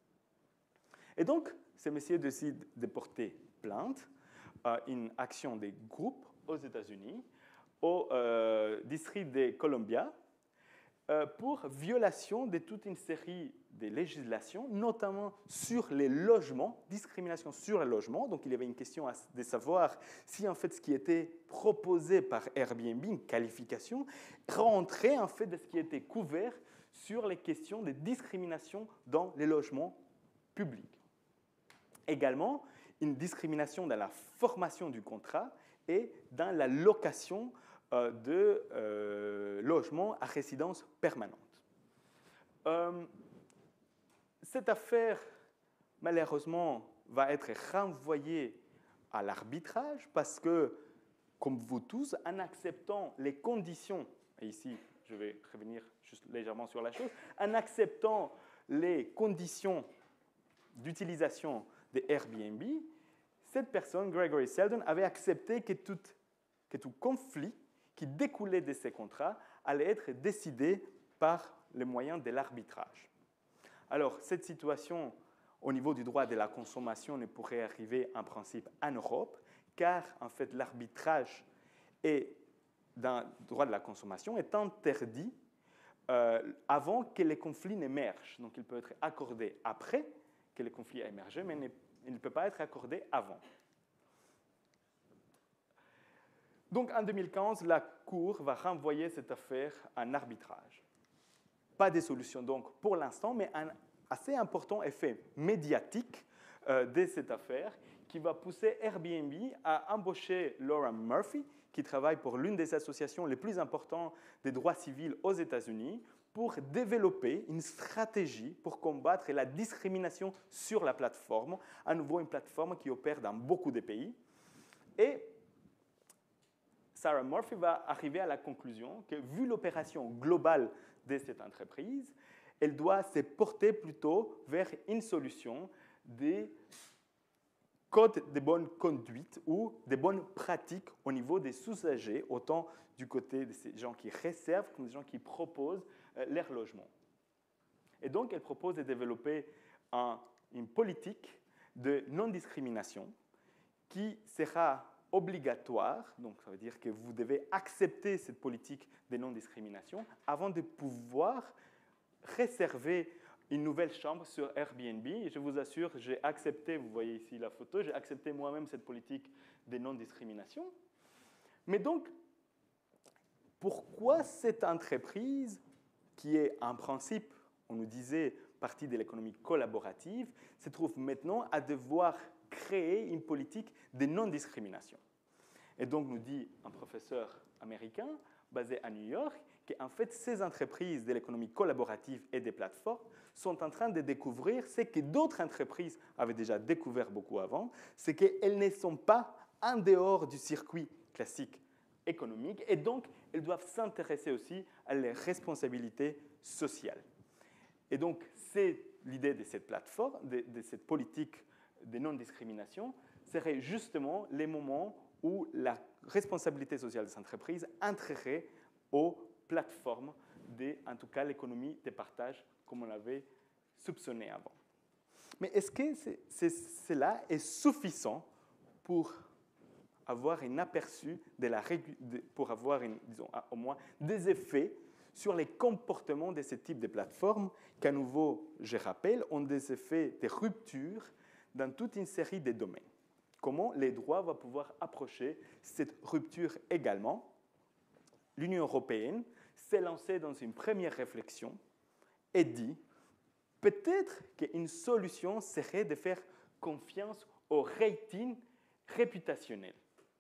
Et donc, ce monsieur décide de porter plainte à une action des groupes aux États-Unis, au euh, district de Columbia, euh, pour violation de toute une série de législations, notamment sur les logements, discrimination sur les logements. Donc, il y avait une question de savoir si, en fait, ce qui était proposé par Airbnb, une qualification, rentrait, en fait, de ce qui était couvert sur les questions de discrimination dans les logements publics. Également, une discrimination dans la formation du contrat et dans la location euh, de euh, logements à résidence permanente. Euh, cette affaire, malheureusement, va être renvoyée à l'arbitrage parce que, comme vous tous, en acceptant les conditions, et ici je vais revenir juste légèrement sur la chose, en acceptant les conditions d'utilisation de Airbnb, cette personne, Gregory Selden, avait accepté que tout, que tout conflit qui découlait de ces contrats allait être décidé par les moyens de l'arbitrage. Alors, cette situation, au niveau du droit de la consommation, ne pourrait arriver en principe en Europe, car en fait, l'arbitrage est, dans le droit de la consommation est interdit euh, avant que les conflits n'émergent. Donc, il peut être accordé après que le conflit a émergé, mais il ne peut pas être accordé avant. Donc, en deux mille quinze, la Cour va renvoyer cette affaire en arbitrage. Pas de solution, donc, pour l'instant, mais un assez important effet médiatique euh, de cette affaire qui va pousser Airbnb à embaucher Laura Murphy, qui travaille pour l'une des associations les plus importantes des droits civils aux États-Unis, pour développer une stratégie pour combattre la discrimination sur la plateforme, à nouveau une plateforme qui opère dans beaucoup de pays. Et Sarah Murphy va arriver à la conclusion que, vu l'opération globale de cette entreprise, elle doit se porter plutôt vers une solution des codes de bonne conduite ou des bonnes pratiques au niveau des usagers, autant du côté de ces gens qui réservent que des gens qui proposent euh, leur logement. Et donc, elle propose de développer un, une politique de non-discrimination qui sera obligatoire, donc ça veut dire que vous devez accepter cette politique de non-discrimination avant de pouvoir réserver une nouvelle chambre sur Airbnb. Et je vous assure, j'ai accepté, vous voyez ici la photo, j'ai accepté moi-même cette politique de non-discrimination. Mais donc, pourquoi cette entreprise, qui est en principe, on nous disait, partie de l'économie collaborative, se trouve maintenant à devoir créer une politique de non-discrimination? Et donc, nous dit un professeur américain basé à New York, qu'en fait, ces entreprises de l'économie collaborative et des plateformes sont en train de découvrir ce que d'autres entreprises avaient déjà découvert beaucoup avant, c'est qu'elles ne sont pas en dehors du circuit classique économique et donc elles doivent s'intéresser aussi à leurs responsabilités sociales. Et donc, c'est l'idée de cette plateforme, de, de cette politique de non-discrimination, serait justement les moments où la responsabilité sociale des entreprises entrerait aux plateformes de, en tout cas, l'économie de partage, comme on l'avait soupçonné avant. Mais est-ce que c'est, c'est, cela est suffisant pour avoir un aperçu, de la, de, pour avoir, une, disons, au moins des effets sur les comportements de ce type de plateformes, qu'à nouveau, je rappelle, ont des effets de rupture dans toute une série de domaines. Comment les droits vont pouvoir approcher cette rupture également? L'Union européenne s'est lancée dans une première réflexion et dit peut-être qu'une solution serait de faire confiance au rating réputationnel,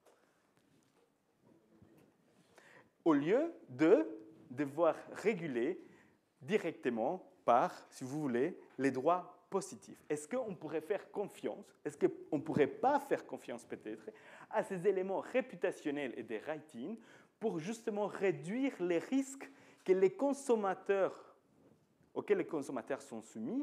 au lieu de devoir réguler directement par, si vous voulez, les droits positifs. Est-ce qu'on pourrait faire confiance, est-ce qu'on ne pourrait pas faire confiance peut-être à ces éléments réputationnels et des ratings pour justement réduire les risques que les consommateurs, auxquels les consommateurs sont soumis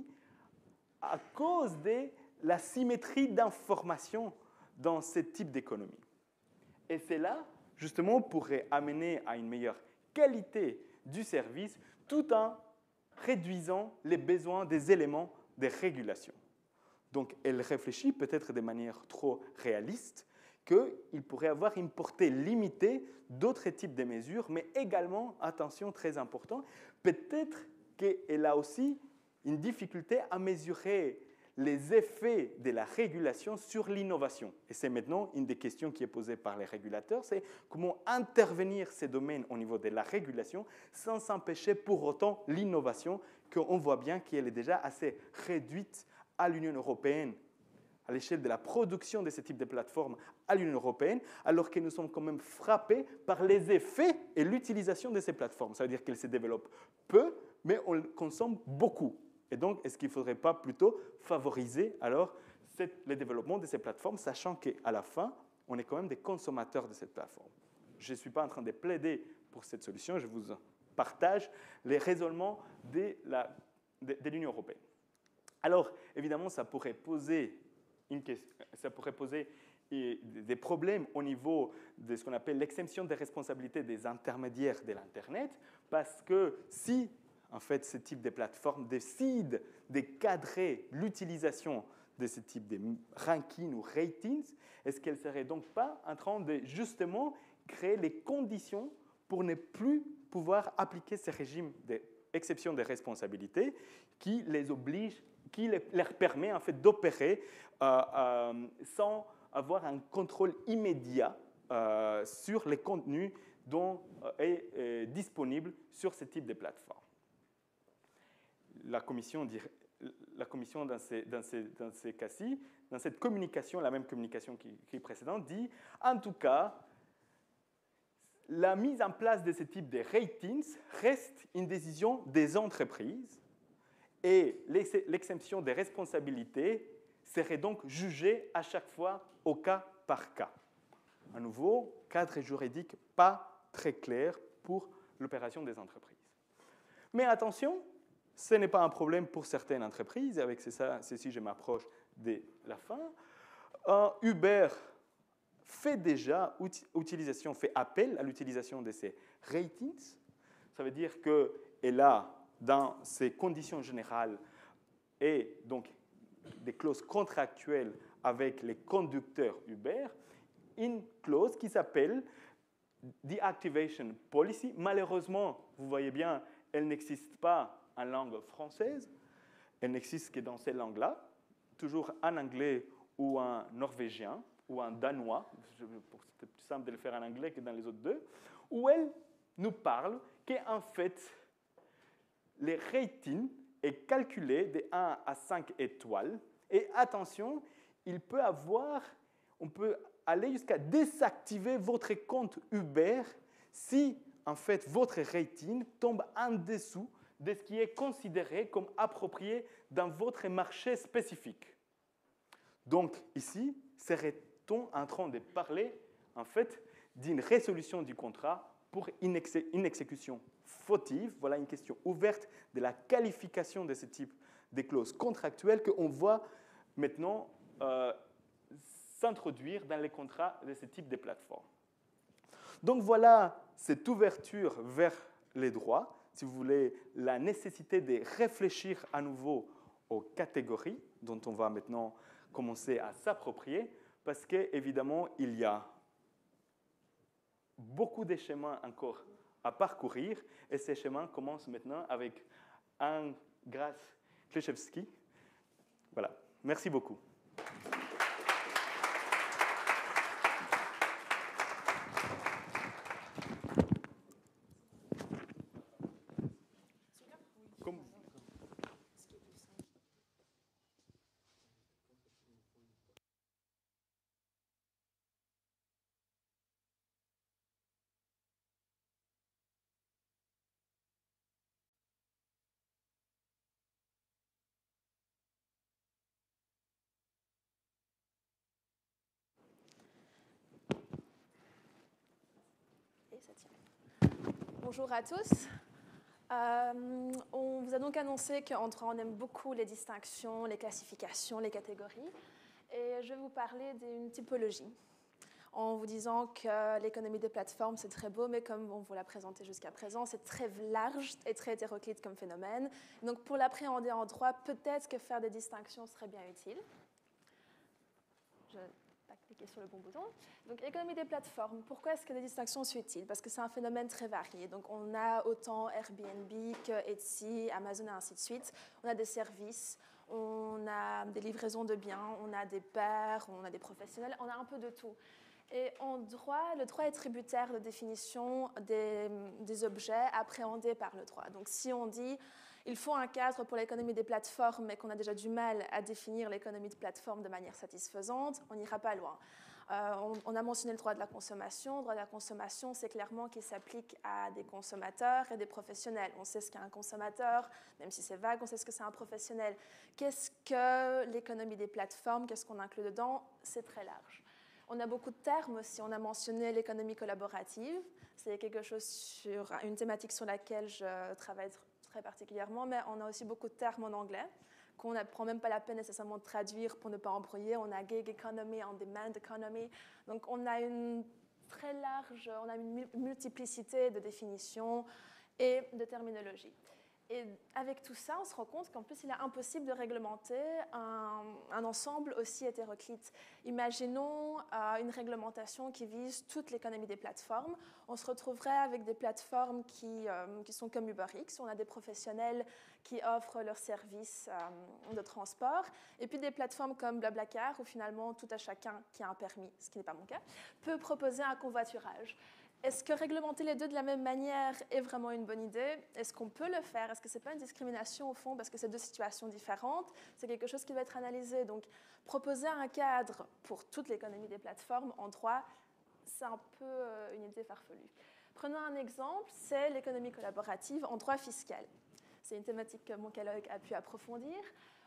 à cause de la symétrie d'information dans ce type d'économie. Et cela, justement, pourrait amener à une meilleure qualité du service tout en réduisant les besoins des éléments de régulation. Donc, elle réfléchit peut-être de manière trop réaliste qu'il pourrait avoir une portée limitée d'autres types de mesures, mais également, attention très important, peut-être qu'elle a aussi une difficulté à mesurer les effets de la régulation sur l'innovation. Et c'est maintenant une des questions qui est posée par les régulateurs, c'est comment intervenir ces domaines au niveau de la régulation sans empêcher pour autant l'innovation, qu'on voit bien qu'elle est déjà assez réduite à l'Union européenne, à l'échelle de la production de ce type de plateformes à l'Union européenne, alors que nous sommes quand même frappés par les effets et l'utilisation de ces plateformes. Ça veut dire qu'elles se développent peu, mais on consomme beaucoup. Et donc, est-ce qu'il ne faudrait pas plutôt favoriser alors cette, le développement de ces plateformes, sachant qu'à la fin, on est quand même des consommateurs de cette plateforme? Je ne suis pas en train de plaider pour cette solution, je vous partage les raisonnements de, la, de, de l'Union européenne. Alors, évidemment, ça pourrait poser, une question, ça pourrait poser des problèmes au niveau de ce qu'on appelle l'exemption des responsabilités des intermédiaires de l'Internet, parce que si en fait, ce type de plateforme décide de cadrer l'utilisation de ce type de rankings ou ratings, est-ce qu'elle ne serait donc pas en train de justement créer les conditions pour ne plus pouvoir appliquer ces régimes d'exception de responsabilité qui les oblige, qui leur permet en fait d'opérer euh, euh, sans avoir un contrôle immédiat euh, sur les contenus dont euh, est euh, disponible sur ce type de plateforme? La commission, la commission dans ces, dans ces, dans ces cas-ci, dans cette communication, la même communication qui, qui est précédente, dit en tout cas, la mise en place de ce type de ratings reste une décision des entreprises et l'exemption des responsabilités serait donc jugée à chaque fois au cas par cas. À nouveau, cadre juridique pas très clair pour l'opération des entreprises. Mais attention, ce n'est pas un problème pour certaines entreprises, et avec ça, ceci, je m'approche de la fin. Euh, Uber fait déjà utilisation, fait appel à l'utilisation de ces ratings. Ça veut dire qu'elle a, dans ses conditions générales, et donc des clauses contractuelles avec les conducteurs Uber, une clause qui s'appelle Deactivation Policy. Malheureusement, vous voyez bien, elle n'existe pas en langue française, elle n'existe que dans ces langues-là, toujours en anglais ou en norvégien ou en danois, c'est plus simple de le faire en anglais que dans les autres deux, où elle nous parle qu'en fait, les ratings est calculé de un à cinq étoiles, et attention, il peut avoir, on peut aller jusqu'à désactiver votre compte Uber si en fait, votre rating tombe en dessous de ce qui est considéré comme approprié dans votre marché spécifique. Donc, ici, serait-on en train de parler, en fait, d'une résolution du contrat pour une, exé une exécution fautive? Voilà une question ouverte de la qualification de ce type de clauses contractuelles qu'on voit maintenant euh, s'introduire dans les contrats de ce type de plateforme. Donc, voilà cette ouverture vers les droits, si vous voulez, la nécessité de réfléchir à nouveau aux catégories dont on va maintenant commencer à s'approprier, parce qu'évidemment, il y a beaucoup de chemins encore à parcourir, et ces chemins commencent maintenant avec un Grâce Kleczewski. Voilà, merci beaucoup. Bonjour à tous. Euh, on vous a donc annoncé qu'en droit, on aime beaucoup les distinctions, les classifications, les catégories. Et je vais vous parler d'une typologie, en vous disant que l'économie des plateformes, c'est très beau, mais comme on vous l'a présenté jusqu'à présent, c'est très large et très hétéroclite comme phénomène. Donc pour l'appréhender en droit, peut-être que faire des distinctions serait bien utile. Je cliquer sur le bon bouton. Donc, l'économie des plateformes, pourquoi est-ce que les distinctions sont utiles? Parce que c'est un phénomène très varié. Donc, on a autant Airbnb que Etsy, Amazon et ainsi de suite. On a des services, on a des livraisons de biens, on a des pairs, on a des professionnels, on a un peu de tout. Et en droit, le droit est tributaire de définition des, des objets appréhendés par le droit. Donc, si on dit il faut un cadre pour l'économie des plateformes, mais qu'on a déjà du mal à définir l'économie de plateforme de manière satisfaisante, on n'ira pas loin. Euh, on, on a mentionné le droit de la consommation. Le droit de la consommation, c'est clairement qu'il s'applique à des consommateurs et des professionnels. On sait ce qu'est un consommateur, même si c'est vague, on sait ce que c'est un professionnel. Qu'est-ce que l'économie des plateformes, qu'est-ce qu'on inclut dedans? C'est très large. On a beaucoup de termes aussi. On a mentionné l'économie collaborative. C'est quelque chose sur une thématique sur laquelle je travaille très particulièrement, mais on a aussi beaucoup de termes en anglais qu'on ne prend même pas la peine nécessairement de traduire pour ne pas embrouiller. On a gig economy, on demand economy. Donc on a une très large, on a une multiplicité de définitions et de terminologie. Et avec tout ça, on se rend compte qu'en plus, il est impossible de réglementer un, un ensemble aussi hétéroclite. Imaginons euh, une réglementation qui vise toute l'économie des plateformes. On se retrouverait avec des plateformes qui, euh, qui sont comme UberX, où on a des professionnels qui offrent leurs services euh, de transport, et puis des plateformes comme Blablacar, où finalement tout à chacun qui a un permis, ce qui n'est pas mon cas, peut proposer un covoiturage. Est-ce que réglementer les deux de la même manière est vraiment une bonne idée? Est-ce qu'on peut le faire? Est-ce que ce n'est pas une discrimination au fond parce que c'est deux situations différentes? C'est quelque chose qui va être analysé. Donc, proposer un cadre pour toute l'économie des plateformes en droit, c'est un peu une idée farfelue. Prenons un exemple, c'est l'économie collaborative en droit fiscal. C'est une thématique que mon colloque a pu approfondir.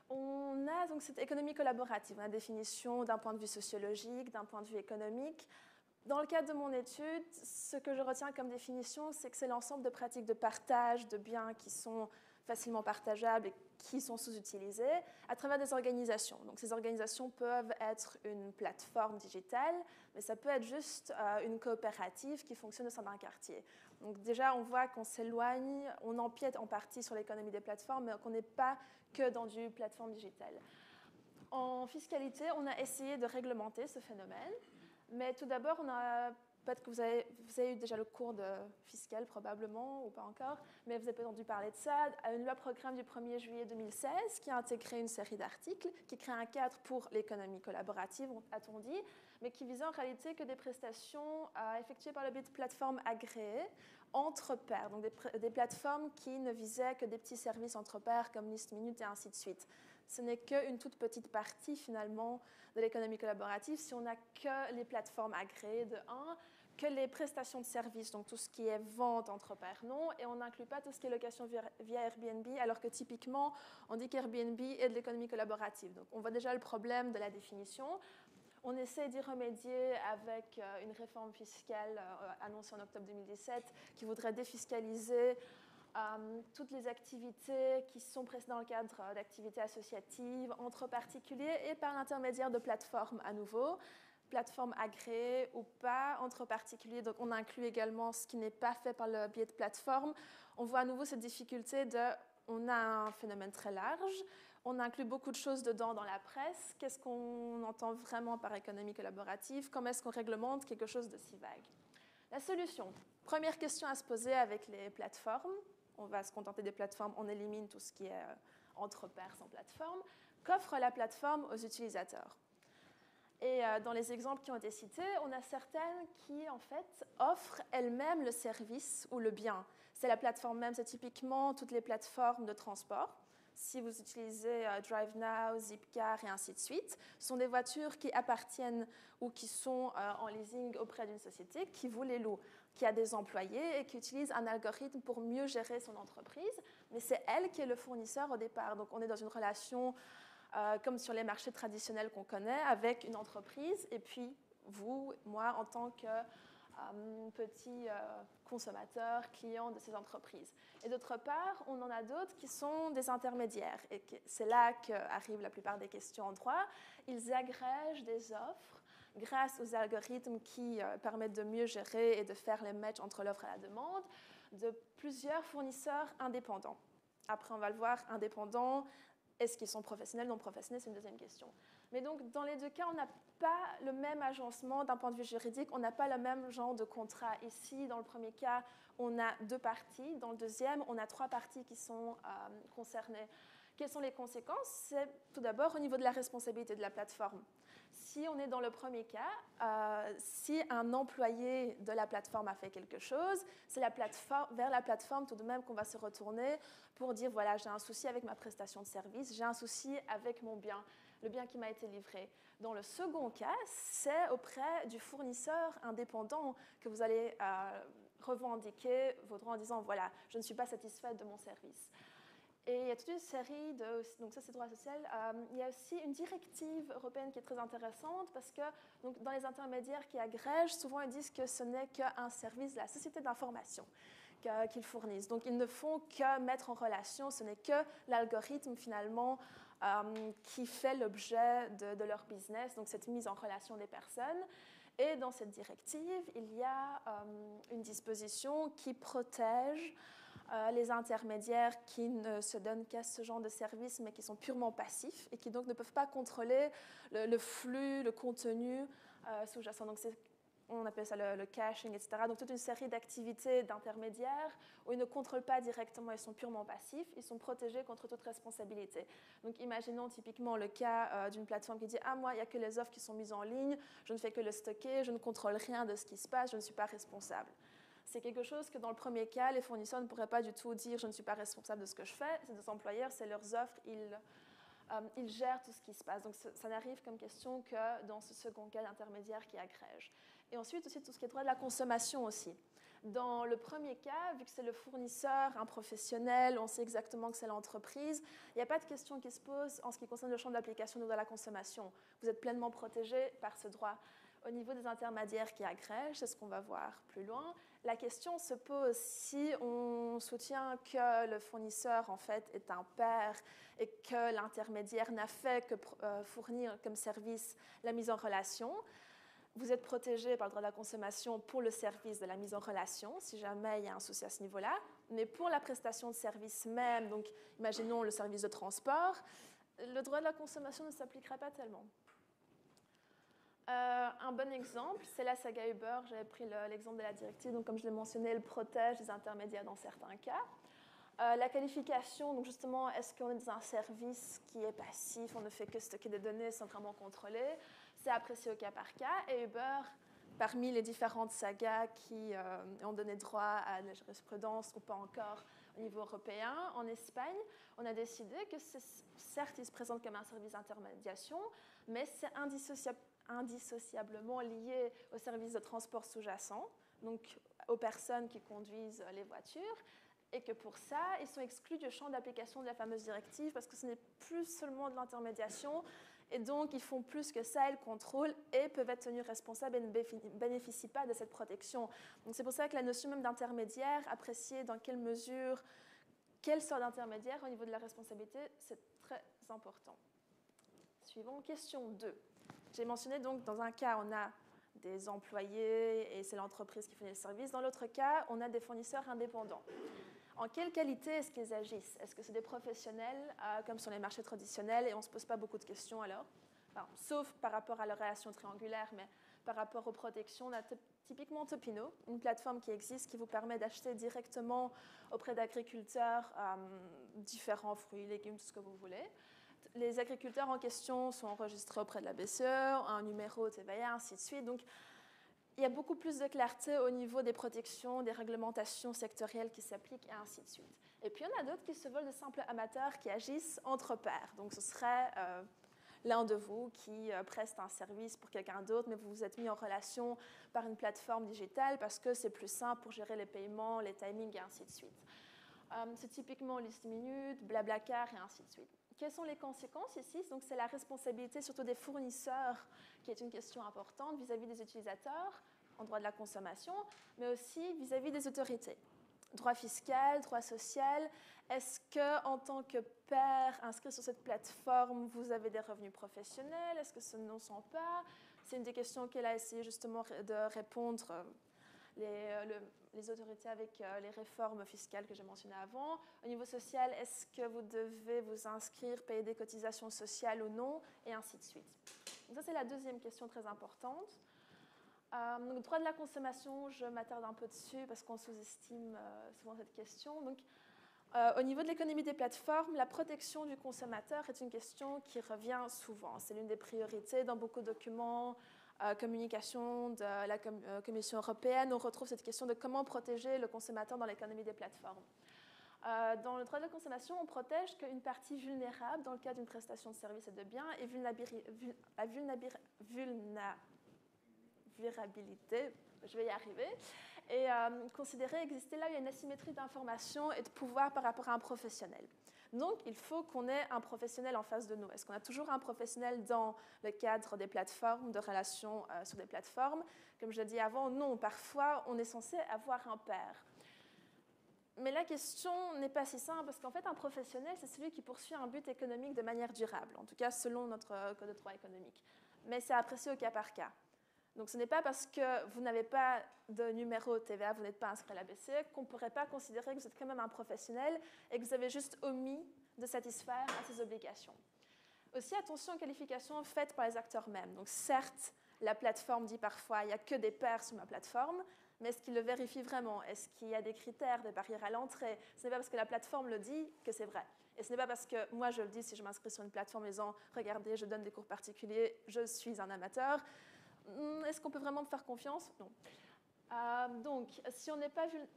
On a donc cette économie collaborative, la définition d'un point de vue sociologique, d'un point de vue économique. Dans le cadre de mon étude, ce que je retiens comme définition, c'est que c'est l'ensemble de pratiques de partage de biens qui sont facilement partageables et qui sont sous-utilisées à travers des organisations. Donc, ces organisations peuvent être une plateforme digitale, mais ça peut être juste euh, une coopérative qui fonctionne au sein d'un quartier. Donc, déjà, on voit qu'on s'éloigne, on empiète en partie sur l'économie des plateformes, mais qu'on n'est pas que dans du plateforme digitale. En fiscalité, on a essayé de réglementer ce phénomène. Mais tout d'abord, on a, peut-être que vous avez, vous avez eu déjà le cours de fiscal probablement, ou pas encore, mais vous avez peut-être entendu parler de ça, une loi programme du premier juillet deux mille seize qui a intégré une série d'articles, qui crée un cadre pour l'économie collaborative, a-t-on dit, mais qui visait en réalité que des prestations euh, effectuées par le biais de plateformes agréées entre pairs, donc des, des plateformes qui ne visaient que des petits services entre pairs comme List Minute et ainsi de suite. Ce n'est qu'une toute petite partie finalement de l'économie collaborative si on n'a que les plateformes agréées de un, que les prestations de services, donc tout ce qui est vente entre pairs non, et on n'inclut pas tout ce qui est location via, via Airbnb, alors que typiquement, on dit qu'Airbnb est de l'économie collaborative. Donc on voit déjà le problème de la définition. On essaie d'y remédier avec une réforme fiscale euh, annoncée en octobre deux mille dix-sept qui voudrait défiscaliser euh, toutes les activités qui sont présentes dans le cadre d'activités associatives entre particuliers et par l'intermédiaire de plateformes à nouveau, plateformes agréées ou pas entre particuliers. Donc on inclut également ce qui n'est pas fait par le biais de plateformes. On voit à nouveau cette difficulté de, on a un phénomène très large. On inclut beaucoup de choses dedans dans la presse. Qu'est-ce qu'on entend vraiment par économie collaborative? Comment est-ce qu'on réglemente quelque chose de si vague? La solution. Première question à se poser avec les plateformes. On va se contenter des plateformes, on élimine tout ce qui est euh, entre pairs sans plateforme. Qu'offre la plateforme aux utilisateurs? Et euh, dans les exemples qui ont été cités, on a certaines qui, en fait, offrent elles-mêmes le service ou le bien. C'est la plateforme même, c'est typiquement toutes les plateformes de transport. Si vous utilisez euh, DriveNow, Zipcar et ainsi de suite, ce sont des voitures qui appartiennent ou qui sont euh, en leasing auprès d'une société qui vous les loue, qui a des employés et qui utilise un algorithme pour mieux gérer son entreprise, mais c'est elle qui est le fournisseur au départ. Donc on est dans une relation euh, comme sur les marchés traditionnels qu'on connaît, avec une entreprise et puis vous, moi, en tant que euh, petit euh, consommateur, client de ces entreprises. Et d'autre part, on en a d'autres qui sont des intermédiaires. Et c'est là qu'arrivent la plupart des questions en droit. Ils agrègent des offres grâce aux algorithmes qui euh, permettent de mieux gérer et de faire les matchs entre l'offre et la demande de plusieurs fournisseurs indépendants. Après, on va le voir, indépendants, est-ce qu'ils sont professionnels, non professionnels, c'est une deuxième question. Mais donc, dans les deux cas, on n'a pas le même agencement d'un point de vue juridique, on n'a pas le même genre de contrat. Ici, dans le premier cas, on a deux parties. Dans le deuxième, on a trois parties qui sont euh, concernées. Quelles sont les conséquences? C'est tout d'abord au niveau de la responsabilité de la plateforme. Si on est dans le premier cas, euh, si un employé de la plateforme a fait quelque chose, c'est la plateforme, vers la plateforme tout de même qu'on va se retourner pour dire voilà, j'ai un souci avec ma prestation de service, j'ai un souci avec mon bien, le bien qui m'a été livré. Dans le second cas, c'est auprès du fournisseur indépendant que vous allez euh, revendiquer vos droits en disant voilà, je ne suis pas satisfaite de mon service. Et il y a toute une série de... Donc ça, c'est droit social. Euh, il y a aussi une directive européenne qui est très intéressante parce que donc, dans les intermédiaires qui agrègent, souvent ils disent que ce n'est qu'un service de la société d'information qu'ils fournissent. Donc ils ne font que mettre en relation, ce n'est que l'algorithme finalement euh, qui fait l'objet de, de leur business, donc cette mise en relation des personnes. Et dans cette directive, il y a euh, une disposition qui protège Euh, les intermédiaires qui ne se donnent qu'à ce genre de services, mais qui sont purement passifs et qui donc ne peuvent pas contrôler le, le flux, le contenu euh, sous-jacent. Donc on appelle ça le, le caching, et cetera. Donc toute une série d'activités d'intermédiaires où ils ne contrôlent pas directement, ils sont purement passifs, ils sont protégés contre toute responsabilité. Donc imaginons typiquement le cas euh, d'une plateforme qui dit « Ah, moi, il n'y a que les offres qui sont mises en ligne, je ne fais que le stocker, je ne contrôle rien de ce qui se passe, je ne suis pas responsable ». C'est quelque chose que dans le premier cas, les fournisseurs ne pourraient pas du tout dire « je ne suis pas responsable de ce que je fais ». C'est des employeurs, c'est leurs offres, ils, euh, ils gèrent tout ce qui se passe. Donc ça, ça n'arrive comme question que dans ce second cas d'intermédiaire qui agrège. Et ensuite aussi tout ce qui est droit de la consommation aussi. Dans le premier cas, vu que c'est le fournisseur, un professionnel, on sait exactement que c'est l'entreprise, il n'y a pas de question qui se pose en ce qui concerne le champ d'application du droit de la consommation. Vous êtes pleinement protégé par ce droit. Au niveau des intermédiaires qui agrègent, c'est ce qu'on va voir plus loin, la question se pose si on soutient que le fournisseur en fait est un pair et que l'intermédiaire n'a fait que euh, fournir comme service la mise en relation. Vous êtes protégé par le droit de la consommation pour le service de la mise en relation, si jamais il y a un souci à ce niveau-là. Mais pour la prestation de service même, donc imaginons le service de transport, le droit de la consommation ne s'appliquerait pas tellement. Euh, un bon exemple, c'est la saga Uber. J'avais pris l'exemple de la directive. Donc, comme je l'ai mentionné, elle protège les intermédiaires dans certains cas. Euh, la qualification, donc justement, est-ce qu'on est dans un service qui est passif, on ne fait que stocker des données sans vraiment contrôler, c'est apprécié au cas par cas. Et Uber, parmi les différentes sagas qui euh, ont donné droit à la jurisprudence ou pas encore au niveau européen, en Espagne, on a décidé que certes, il se présente comme un service d'intermédiation, mais c'est indissociable indissociablement liés aux services de transport sous-jacents, donc aux personnes qui conduisent les voitures, et que pour ça, ils sont exclus du champ d'application de la fameuse directive parce que ce n'est plus seulement de l'intermédiation, et donc ils font plus que ça, ils contrôlent et peuvent être tenus responsables et ne bénéficient pas de cette protection. Donc c'est pour ça que la notion même d'intermédiaire, apprécier dans quelle mesure, quelle sorte d'intermédiaire au niveau de la responsabilité, c'est très important. Suivant, question deux. J'ai mentionné donc dans un cas, on a des employés et c'est l'entreprise qui fournit le service. Dans l'autre cas, on a des fournisseurs indépendants. En quelle qualité est-ce qu'ils agissent? Est-ce que c'est des professionnels, euh, comme sur les marchés traditionnels, et on ne se pose pas beaucoup de questions alors? Enfin, sauf par rapport à leur relation triangulaire, mais par rapport aux protections, on a typiquement Topino, une plateforme qui existe qui vous permet d'acheter directement auprès d'agriculteurs euh, différents fruits, légumes, tout ce que vous voulez. Les agriculteurs en question sont enregistrés auprès de la B C E, un numéro T V A, ainsi de suite. Donc, il y a beaucoup plus de clarté au niveau des protections, des réglementations sectorielles qui s'appliquent, et ainsi de suite. Et puis, il y en a d'autres qui se veulent de simples amateurs qui agissent entre pairs. Donc, ce serait euh, l'un de vous qui euh, preste un service pour quelqu'un d'autre, mais vous vous êtes mis en relation par une plateforme digitale parce que c'est plus simple pour gérer les paiements, les timings, et ainsi de suite. Euh, c'est typiquement liste minute, Blablacar, et ainsi de suite. Quelles sont les conséquences ici? Donc, c'est la responsabilité surtout des fournisseurs qui est une question importante vis-à-vis des utilisateurs en droit de la consommation, mais aussi vis-à-vis des autorités. Droit fiscal, droit social. Est-ce qu'en tant que pair inscrit sur cette plateforme, vous avez des revenus professionnels? Est-ce que ce n'en sont pas? C'est une des questions qu'elle a essayé justement de répondre les, le, les autorités avec les réformes fiscales que j'ai mentionnées avant. Au niveau social, est-ce que vous devez vous inscrire, payer des cotisations sociales ou non? Et ainsi de suite. Donc ça, c'est la deuxième question très importante. Euh, donc, le droit de la consommation, je m'attarde un peu dessus parce qu'on sous-estime euh, souvent cette question. Donc, euh, au niveau de l'économie des plateformes, la protection du consommateur est une question qui revient souvent. C'est l'une des priorités dans beaucoup de documents, euh, communication de la com euh, Commission européenne. On retrouve cette question de comment protéger le consommateur dans l'économie des plateformes. Euh, dans le droit de la consommation, on protège qu'une partie vulnérable, dans le cas d'une prestation de services et de biens, est vulnérable. Vulnérabilité, je vais y arriver, et euh, considérer exister là où il y a une asymétrie d'information et de pouvoir par rapport à un professionnel. Donc, il faut qu'on ait un professionnel en face de nous. Est-ce qu'on a toujours un professionnel dans le cadre des plateformes, de relations euh, sur des plateformes? Comme je l'ai dit avant, non. Parfois, on est censé avoir un pair. Mais la question n'est pas si simple, parce qu'en fait, un professionnel, c'est celui qui poursuit un but économique de manière durable, en tout cas selon notre code de droit économique. Mais c'est apprécié au cas par cas. Donc, ce n'est pas parce que vous n'avez pas de numéro T V A, vous n'êtes pas inscrit à la B C E, qu'on ne pourrait pas considérer que vous êtes quand même un professionnel et que vous avez juste omis de satisfaire à ces obligations. Aussi, attention aux qualifications faites par les acteurs mêmes. Donc, certes, la plateforme dit parfois « il n'y a que des pairs sur ma plateforme », mais est-ce qu'ils le vérifient vraiment? Est-ce qu'il y a des critères, des barrières à l'entrée? Ce n'est pas parce que la plateforme le dit que c'est vrai. Et ce n'est pas parce que moi je le dis si je m'inscris sur une plateforme en disant « regardez, je donne des cours particuliers, je suis un amateur ». Est-ce qu'on peut vraiment me faire confiance? Non. Euh, donc, si on n'est pas vulnérable...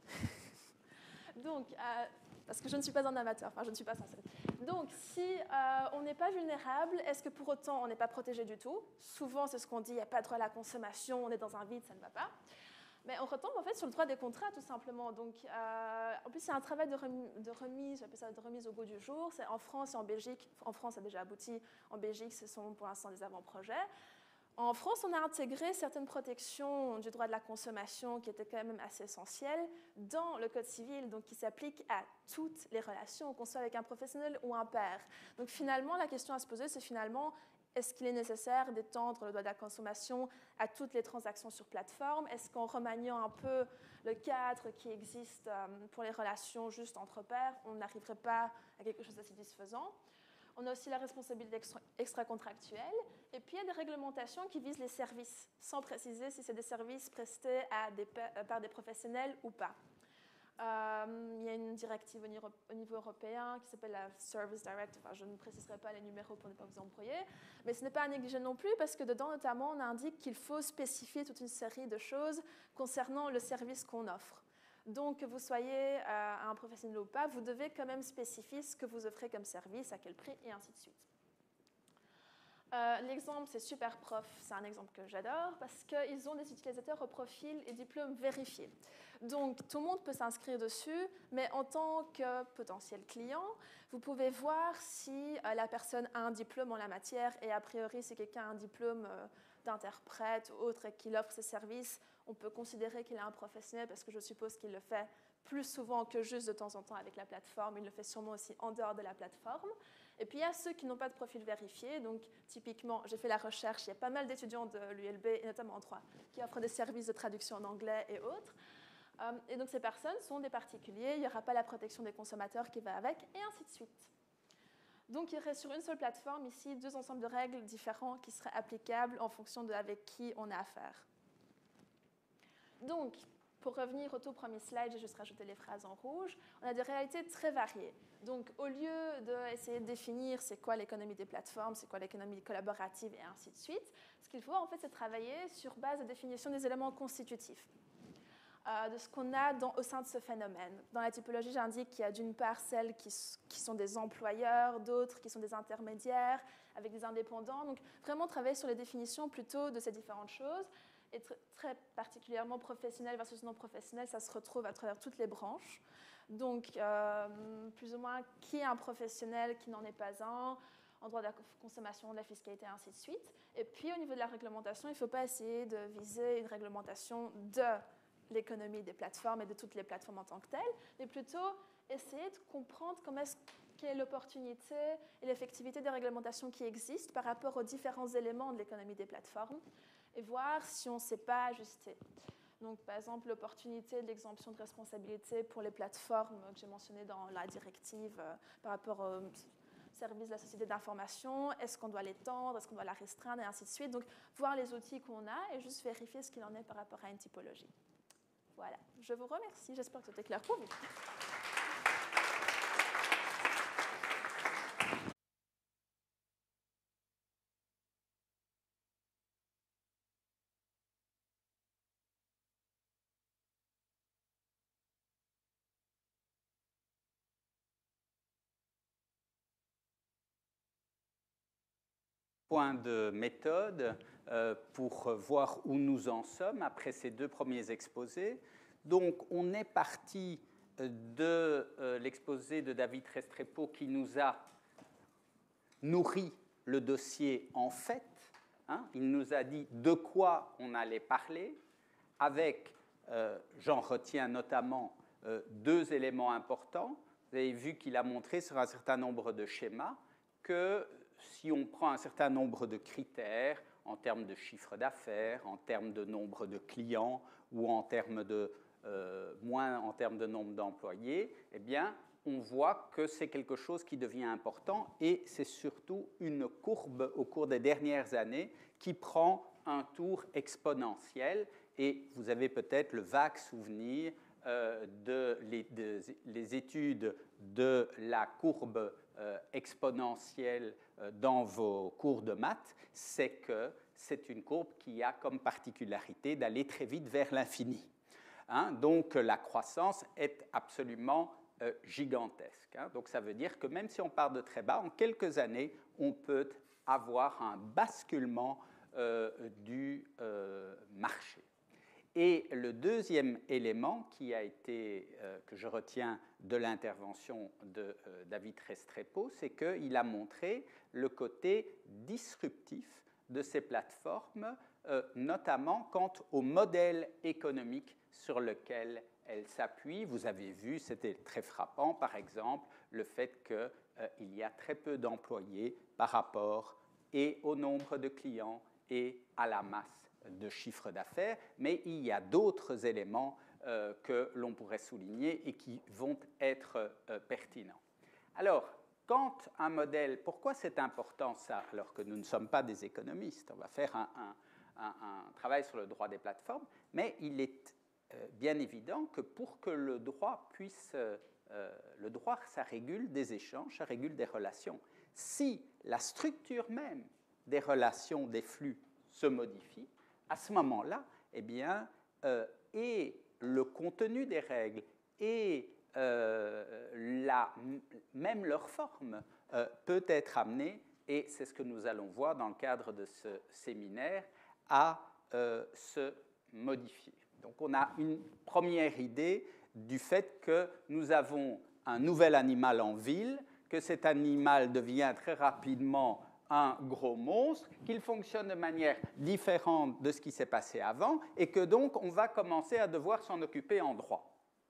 donc, euh, parce que je ne suis pas un amateur, enfin, je ne suis pas censée. Donc, si euh, on n'est pas vulnérable, est-ce que pour autant on n'est pas protégé du tout? Souvent, c'est ce qu'on dit, il n'y a pas de droit à la consommation, on est dans un vide, ça ne va pas. Mais on retombe en fait sur le droit des contrats, tout simplement. Donc, euh, en plus, c'est un travail de, remis, de remise, j'appelle ça de remise au goût du jour. C'est en France et en Belgique. En France, ça a déjà abouti. En Belgique, ce sont pour l'instant des avant-projets. En France, on a intégré certaines protections du droit de la consommation qui étaient quand même assez essentielles dans le Code civil, donc qui s'appliquent à toutes les relations, qu'on soit avec un professionnel ou un pair. Donc finalement, la question à se poser, c'est finalement, est-ce qu'il est nécessaire d'étendre le droit de la consommation à toutes les transactions sur plateforme? Est-ce qu'en remaniant un peu le cadre qui existe pour les relations juste entre pairs, on n'arriverait pas à quelque chose de satisfaisant? On a aussi la responsabilité extra-contractuelle. Et puis, il y a des réglementations qui visent les services, sans préciser si c'est des services prestés à des, par des professionnels ou pas. Euh, il y a une directive au niveau européen qui s'appelle la Service Direct. Enfin, je ne préciserai pas les numéros pour ne pas vous embrouiller. Mais ce n'est pas à négliger non plus, parce que dedans, notamment, on indique qu'il faut spécifier toute une série de choses concernant le service qu'on offre. Donc, que vous soyez euh, un professionnel ou pas, vous devez quand même spécifier ce que vous offrez comme service, à quel prix, et ainsi de suite. Euh, L'exemple, c'est Superprof, c'est un exemple que j'adore parce qu'ils ont des utilisateurs au profil et diplômes vérifiés. Donc, tout le monde peut s'inscrire dessus, mais en tant que potentiel client, vous pouvez voir si euh, la personne a un diplôme en la matière et a priori, si quelqu'un a un diplôme euh, d'interprète ou autre et qu'il offre ses services, on peut considérer qu'il est un professionnel parce que je suppose qu'il le fait plus souvent que juste de temps en temps avec la plateforme. Il le fait sûrement aussi en dehors de la plateforme. Et puis, il y a ceux qui n'ont pas de profil vérifié. Donc, typiquement, j'ai fait la recherche. Il y a pas mal d'étudiants de l'U L B, et notamment en trois, qui offrent des services de traduction en anglais et autres. Et donc, ces personnes sont des particuliers. Il n'y aura pas la protection des consommateurs qui va avec, et ainsi de suite. Donc, il y aurait sur une seule plateforme, ici, deux ensembles de règles différents qui seraient applicables en fonction de avec qui on a affaire. Donc, pour revenir au tout premier slide, j'ai juste rajouté les phrases en rouge, on a des réalités très variées. Donc, au lieu d'essayer de définir c'est quoi l'économie des plateformes, c'est quoi l'économie collaborative et ainsi de suite, ce qu'il faut, en fait, c'est travailler sur base de définition des éléments constitutifs. Euh, de ce qu'on a dans, au sein de ce phénomène. Dans la typologie, j'indique qu'il y a d'une part celles qui, qui sont des employeurs, d'autres qui sont des intermédiaires, avec des indépendants. Donc, vraiment travailler sur les définitions plutôt de ces différentes choses. Et tr très particulièrement professionnel versus non professionnel, ça se retrouve à travers toutes les branches. Donc, euh, plus ou moins, qui est un professionnel, qui n'en est pas un, en droit de la consommation, de la fiscalité, ainsi de suite. Et puis, au niveau de la réglementation, il ne faut pas essayer de viser une réglementation de l'économie des plateformes et de toutes les plateformes en tant que telles, mais plutôt essayer de comprendre comment est-ce quelle est l'opportunité et l'effectivité des réglementations qui existent par rapport aux différents éléments de l'économie des plateformes et voir si on ne sait pas ajuster. Donc, par exemple, l'opportunité de l'exemption de responsabilité pour les plateformes que j'ai mentionné dans la directive euh, par rapport aux services de la société d'information, est-ce qu'on doit l'étendre, est-ce qu'on doit la restreindre, et ainsi de suite. Donc, voir les outils qu'on a et juste vérifier ce qu'il en est par rapport à une typologie. Voilà, je vous remercie, j'espère que tout est clair pour vous. Point de méthode euh, pour voir où nous en sommes après ces deux premiers exposés. Donc, on est parti de euh, l'exposé de David Restrepo qui nous a nourri le dossier en fait. Hein, il nous a dit de quoi on allait parler, avec, euh, j'en retiens notamment euh, deux éléments importants. Vous avez vu qu'il a montré sur un certain nombre de schémas que si on prend un certain nombre de critères en termes de chiffre d'affaires, en termes de nombre de clients ou en termes de, euh, moins en termes de nombre d'employés, eh bien, on voit que c'est quelque chose qui devient important et c'est surtout une courbe au cours des dernières années qui prend un tour exponentiel. Et vous avez peut-être le vague souvenir euh, de, les, de les études de la courbe euh, exponentielle euh, dans vos cours de maths, c'est que c'est une courbe qui a comme particularité d'aller très vite vers l'infini. Hein, donc la croissance est absolument euh, gigantesque. Hein. Donc ça veut dire que même si on part de très bas, en quelques années, on peut avoir un basculement euh, du euh, marché. Et le deuxième élément qui a été, euh, que je retiens de l'intervention de euh, David Restrepo, c'est qu'il a montré le côté disruptif de ces plateformes, euh, notamment quant au modèle économique sur lequel elles s'appuient. Vous avez vu, c'était très frappant, par exemple, le fait qu'il euh, y a très peu d'employés par rapport et au nombre de clients et à la masse de chiffre d'affaires, mais il y a d'autres éléments euh, que l'on pourrait souligner et qui vont être euh, pertinents. Alors, quand un modèle, pourquoi c'est important ça, alors que nous ne sommes pas des économistes, on va faire un, un, un, un travail sur le droit des plateformes, mais il est euh, bien évident que pour que le droit puisse, euh, le droit, ça régule des échanges, ça régule des relations. Si la structure même des relations, des flux se modifie, à ce moment-là, eh bien, euh, et le contenu des règles et euh, la, même leur forme euh, peut être amené et c'est ce que nous allons voir dans le cadre de ce séminaire, à euh, se modifier. Donc on a une première idée du fait que nous avons un nouvel animal en ville, que cet animal devient très rapidement un gros monstre, qu'il fonctionne de manière différente de ce qui s'est passé avant, et que donc on va commencer à devoir s'en occuper en droit.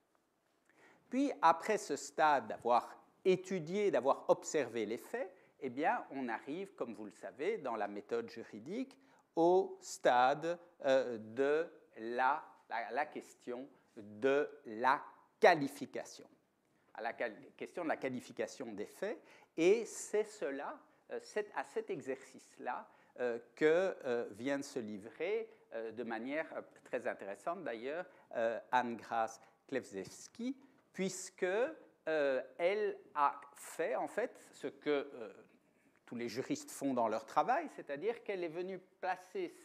Puis, après ce stade d'avoir étudié, d'avoir observé les faits, eh bien, on arrive, comme vous le savez, dans la méthode juridique, au stade euh, de la, la, la question de la qualification, à la question de la qualification des faits, et c'est cela, euh, c'est à cet exercice-là euh, que euh, vient de se livrer, euh, de manière euh, très intéressante d'ailleurs, euh, Anne-Grace Klewczewski, puisque euh, elle a fait en fait ce que euh, tous les juristes font dans leur travail, c'est-à-dire qu'elle est venue placer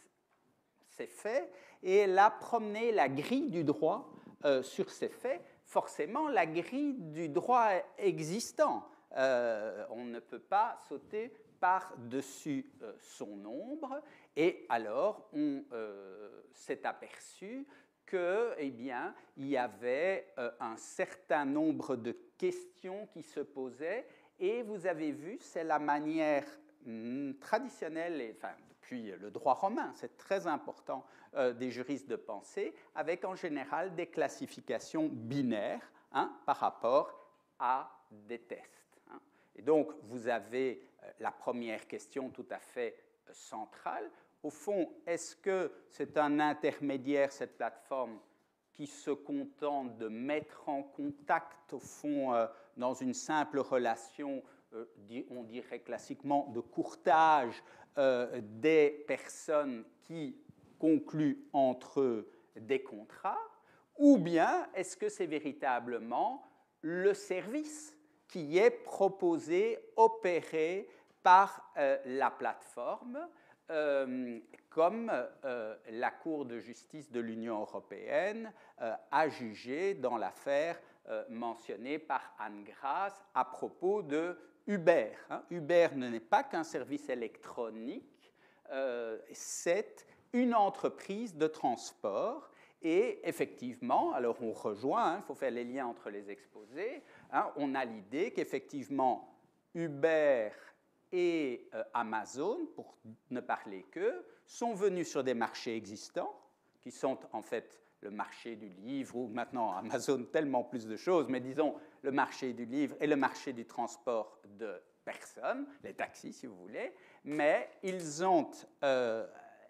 ces faits et elle a promené la grille du droit euh, sur ces faits, forcément la grille du droit existant. Euh, on ne peut pas sauter par-dessus euh, son ombre, et alors on euh, s'est aperçu que, eh bien, il y avait euh, un certain nombre de questions qui se posaient, et vous avez vu, c'est la manière mm, traditionnelle, et, enfin, depuis le droit romain, c'est très important, euh, des juristes de penser, avec en général des classifications binaires hein, par rapport à des tests. Hein. Et donc, vous avez euh, la première question tout à fait euh, centrale. Au fond, est-ce que c'est un intermédiaire, cette plateforme, qui se contente de mettre en contact, au fond, euh, dans une simple relation, euh, on dirait classiquement, de courtage euh, des personnes qui concluent entre eux des contrats, ou bien est-ce que c'est véritablement le service qui est proposé, opéré par euh, la plateforme, Euh, comme euh, la Cour de justice de l'Union européenne euh, a jugé dans l'affaire euh, mentionnée par Anne-Grace à propos de Uber. Hein. Uber n'est pas qu'un service électronique, euh, c'est une entreprise de transport. Et effectivement, alors on rejoint, il hein, faut faire les liens entre les exposés, hein, on a l'idée qu'effectivement Uber et euh, Amazon, pour ne parler qu'eux, sont venus sur des marchés existants, qui sont en fait le marché du livre, ou maintenant Amazon tellement plus de choses, mais disons le marché du livre et le marché du transport de personnes, les taxis si vous voulez, mais ils ont euh,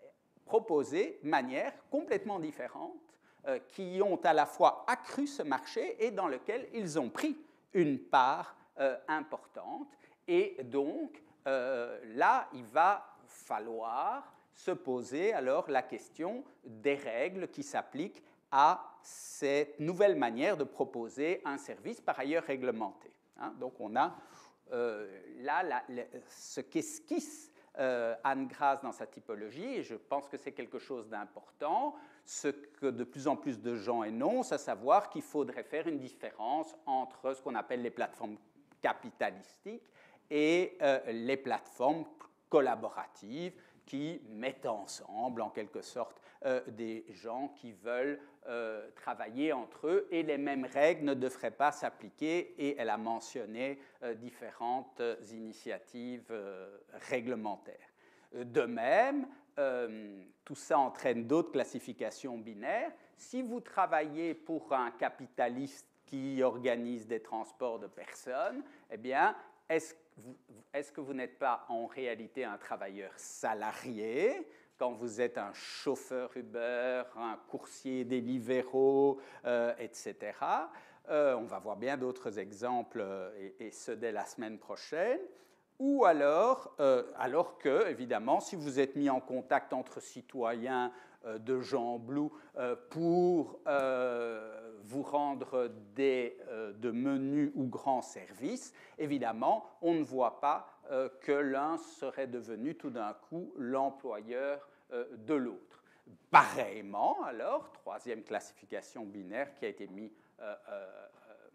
proposé manière complètement différente, euh, qui ont à la fois accru ce marché et dans lequel ils ont pris une part euh, importante, et donc Euh, là, il va falloir se poser alors la question des règles qui s'appliquent à cette nouvelle manière de proposer un service par ailleurs réglementé. Hein. Donc on a euh, là la, la, ce qu'esquisse euh, Anne-Grace dans sa typologie, et je pense que c'est quelque chose d'important, ce que de plus en plus de gens énoncent, à savoir qu'il faudrait faire une différence entre ce qu'on appelle les plateformes capitalistiques et euh, les plateformes collaboratives qui mettent ensemble, en quelque sorte, euh, des gens qui veulent euh, travailler entre eux, et les mêmes règles ne devraient pas s'appliquer, et elle a mentionné euh, différentes euh, initiatives euh, réglementaires. De même, euh, tout ça entraîne d'autres classifications binaires. Si vous travaillez pour un capitaliste qui organise des transports de personnes, eh bien, est-ce Est-ce que vous n'êtes pas en réalité un travailleur salarié quand vous êtes un chauffeur Uber, un coursier Deliveroo, euh, et cetera. Euh, on va voir bien d'autres exemples, euh, et, et ceux dès la semaine prochaine. Ou alors, euh, alors que, évidemment, si vous êtes mis en contact entre citoyens euh, de gens bleus euh, pour euh, vous rendre des, euh, de menus ou grands services, évidemment, on ne voit pas euh, que l'un serait devenu tout d'un coup l'employeur euh, de l'autre. Pareillement, alors, troisième classification binaire qui a été mise euh, euh,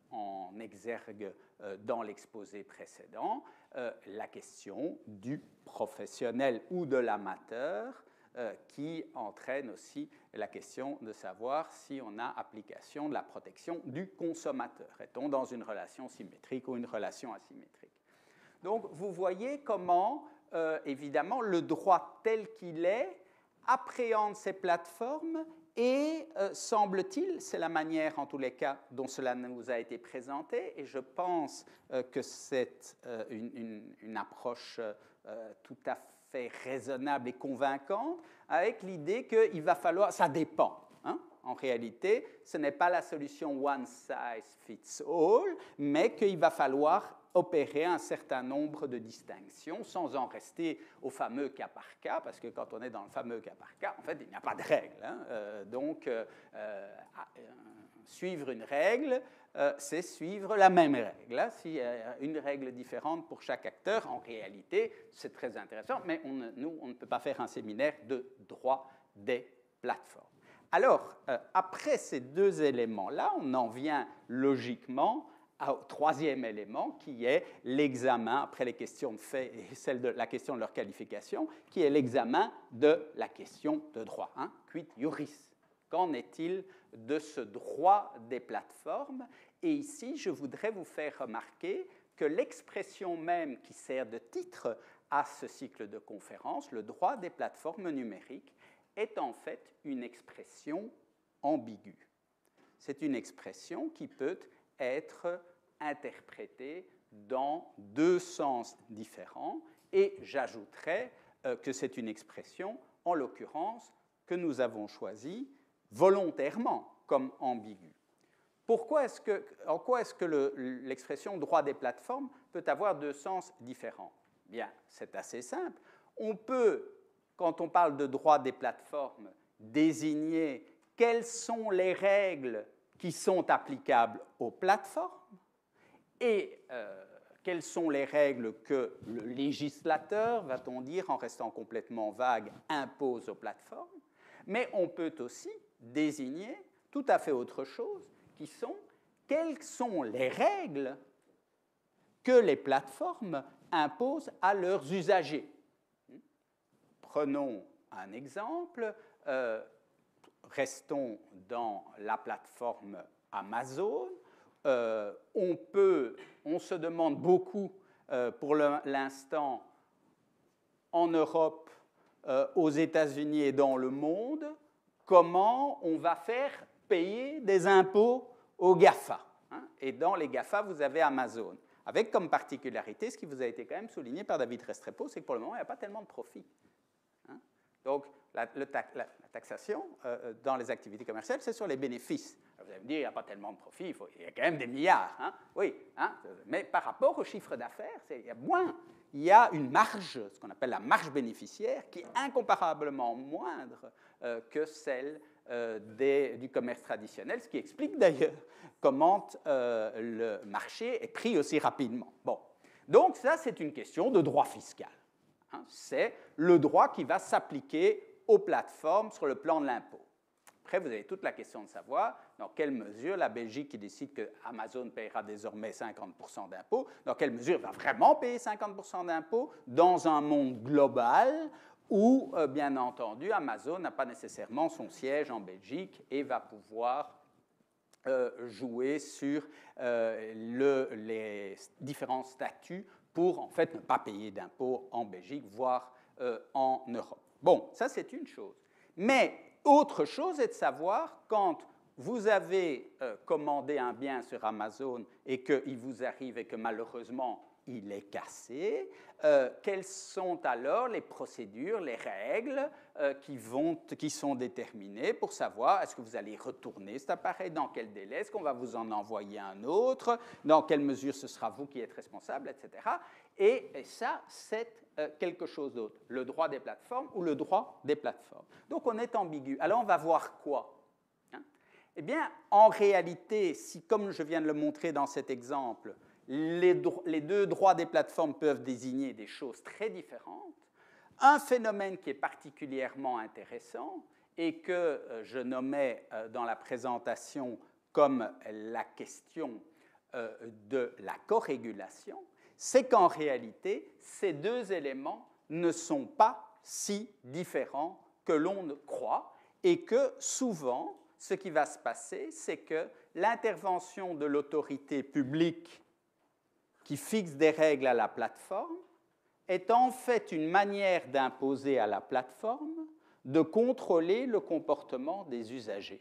en exergue euh, dans l'exposé précédent, euh, la question du professionnel ou de l'amateur, euh, qui entraîne aussi la question de savoir si on a application de la protection du consommateur. Est-on dans une relation symétrique ou une relation asymétrique? Donc, vous voyez comment, euh, évidemment, le droit tel qu'il est appréhende ces plateformes et, euh, semble-t-il, c'est la manière, en tous les cas, dont cela nous a été présenté, et je pense euh, que c'est euh, une, une, une approche euh, tout à fait raisonnable et convaincante, avec l'idée qu'il va falloir... Ça dépend. Hein? En réalité, ce n'est pas la solution one size fits all, mais qu'il va falloir opérer un certain nombre de distinctions sans en rester au fameux cas par cas, parce que quand on est dans le fameux cas par cas, en fait, il n'y a pas de règle. Hein. Euh, donc, euh, euh, suivre une règle, euh, c'est suivre la même règle. Hein. S'il y a une règle différente pour chaque acteur, en réalité, c'est très intéressant, mais on, nous, on ne peut pas faire un séminaire de droit des plateformes. Alors, euh, après ces deux éléments-là, on en vient logiquement au troisième élément, qui est l'examen, après les questions de fait et celle de la question de leur qualification, qui est l'examen de la question de droit. Hein? Quid iuris? Qu'en est-il de ce droit des plateformes? Et ici, je voudrais vous faire remarquer que l'expression même qui sert de titre à ce cycle de conférences, le droit des plateformes numériques, est en fait une expression ambiguë. C'est une expression qui peut être interprétée dans deux sens différents, et j'ajouterais euh, que c'est une expression, en l'occurrence, que nous avons choisie volontairement comme ambiguë. Pourquoi est-ce que, en quoi est-ce que le, l'expression droit des plateformes peut avoir deux sens différents? Bien, c'est assez simple. On peut, quand on parle de droit des plateformes, désigner quelles sont les règles qui sont applicables aux plateformes et euh, quelles sont les règles que le législateur, va-t-on dire, en restant complètement vague, impose aux plateformes. Mais on peut aussi désigner tout à fait autre chose, qui sont quelles sont les règles que les plateformes imposent à leurs usagers. Prenons un exemple. Euh, Restons dans la plateforme Amazon. Euh, on, peut, on se demande beaucoup, euh, pour le, l'instant, en Europe, euh, aux États-Unis et dans le monde, comment on va faire payer des impôts aux GAFA. Hein? Et dans les GAFA, vous avez Amazon. Avec comme particularité, ce qui vous a été quand même souligné par David Restrepo, c'est que pour le moment, il n'y a pas tellement de profit. Hein? Donc, La, le ta, la, la taxation euh, dans les activités commerciales, c'est sur les bénéfices. Alors vous allez me dire, il n'y a pas tellement de profit, il, faut, il y a quand même des milliards. Hein? Oui, hein? Mais par rapport au chiffre d'affaires, c'est, il y a moins. Il y a une marge, ce qu'on appelle la marge bénéficiaire, qui est incomparablement moindre euh, que celle euh, des, du commerce traditionnel, ce qui explique d'ailleurs comment euh, le marché est pris aussi rapidement. Bon. Donc ça, c'est une question de droit fiscal. Hein? C'est le droit qui va s'appliquer aux plateformes sur le plan de l'impôt. Après, vous avez toute la question de savoir dans quelle mesure la Belgique qui décide que Amazon paiera désormais cinquante pour cent d'impôts, dans quelle mesure elle va vraiment payer cinquante pour cent d'impôts dans un monde global où, euh, bien entendu, Amazon n'a pas nécessairement son siège en Belgique et va pouvoir euh, jouer sur euh, le, les différents statuts pour, en fait, ne pas payer d'impôts en Belgique, voire euh, en Europe. Bon, ça c'est une chose. Mais autre chose est de savoir quand vous avez euh, commandé un bien sur Amazon et qu'il vous arrive et que malheureusement il est cassé, euh, quelles sont alors les procédures, les règles euh, qui, vont, qui sont déterminées pour savoir est-ce que vous allez retourner cet appareil, dans quel délai, est-ce qu'on va vous en envoyer un autre, dans quelle mesure ce sera vous qui êtes responsable, et cetera. Et, et ça, c'est euh, quelque chose d'autre, le droit des plateformes ou le droit des plateformes. Donc on est ambigu. Alors on va voir quoi? Hein? Eh bien, en réalité, si, comme je viens de le montrer dans cet exemple, Les, dro- les deux droits des plateformes peuvent désigner des choses très différentes. Un phénomène qui est particulièrement intéressant et que euh, je nommais euh, dans la présentation comme la question euh, de la corrégulation, c'est qu'en réalité, ces deux éléments ne sont pas si différents que l'on ne croit, et que souvent, ce qui va se passer, c'est que l'intervention de l'autorité publique qui fixe des règles à la plateforme est en fait une manière d'imposer à la plateforme de contrôler le comportement des usagers.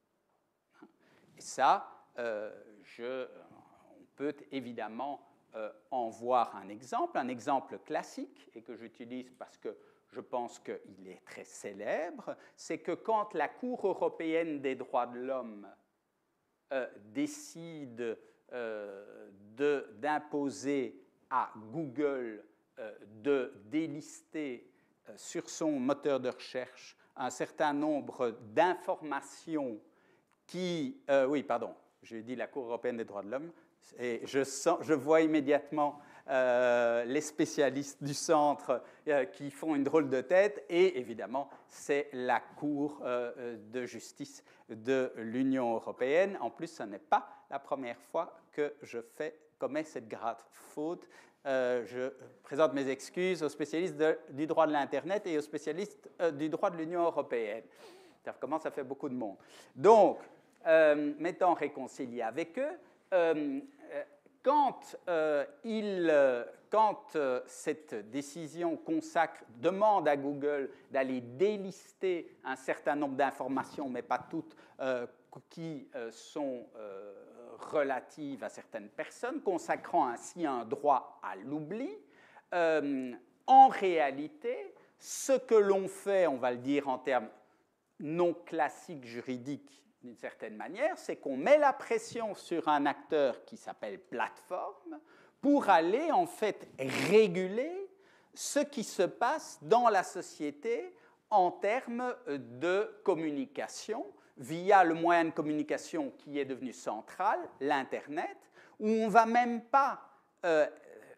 Et ça, euh, je, on peut évidemment euh, en voir un exemple, un exemple classique, et que j'utilise parce que je pense qu'il est très célèbre, c'est que quand la Cour européenne des droits de l'homme euh, décide euh, de, d'imposer à Google euh, de délister euh, sur son moteur de recherche un certain nombre d'informations qui... Euh, oui, pardon, j'ai dit la Cour européenne des droits de l'homme, et je, sens, je vois immédiatement euh, les spécialistes du centre euh, qui font une drôle de tête, et évidemment, c'est la Cour euh, de justice de l'Union européenne. En plus, ce n'est pas la première fois que je fais, commets cette grave faute. Euh, je présente mes excuses aux spécialistes de, du droit de l'Internet et aux spécialistes euh, du droit de l'Union européenne. Ça commence à faire beaucoup de monde. Donc, euh, m'étant réconcilié avec eux, euh, quand, euh, il, quand euh, cette décision consacre, demande à Google d'aller délister un certain nombre d'informations, mais pas toutes, euh, qui euh, sont euh, relatives à certaines personnes, consacrant ainsi un droit à l'oubli, euh, en réalité, ce que l'on fait, on va le dire en termes non classiques juridiques, d'une certaine manière, c'est qu'on met la pression sur un acteur qui s'appelle plateforme pour aller en fait réguler ce qui se passe dans la société en termes de communication via le moyen de communication qui est devenu central, l'Internet, où on ne va même pas euh,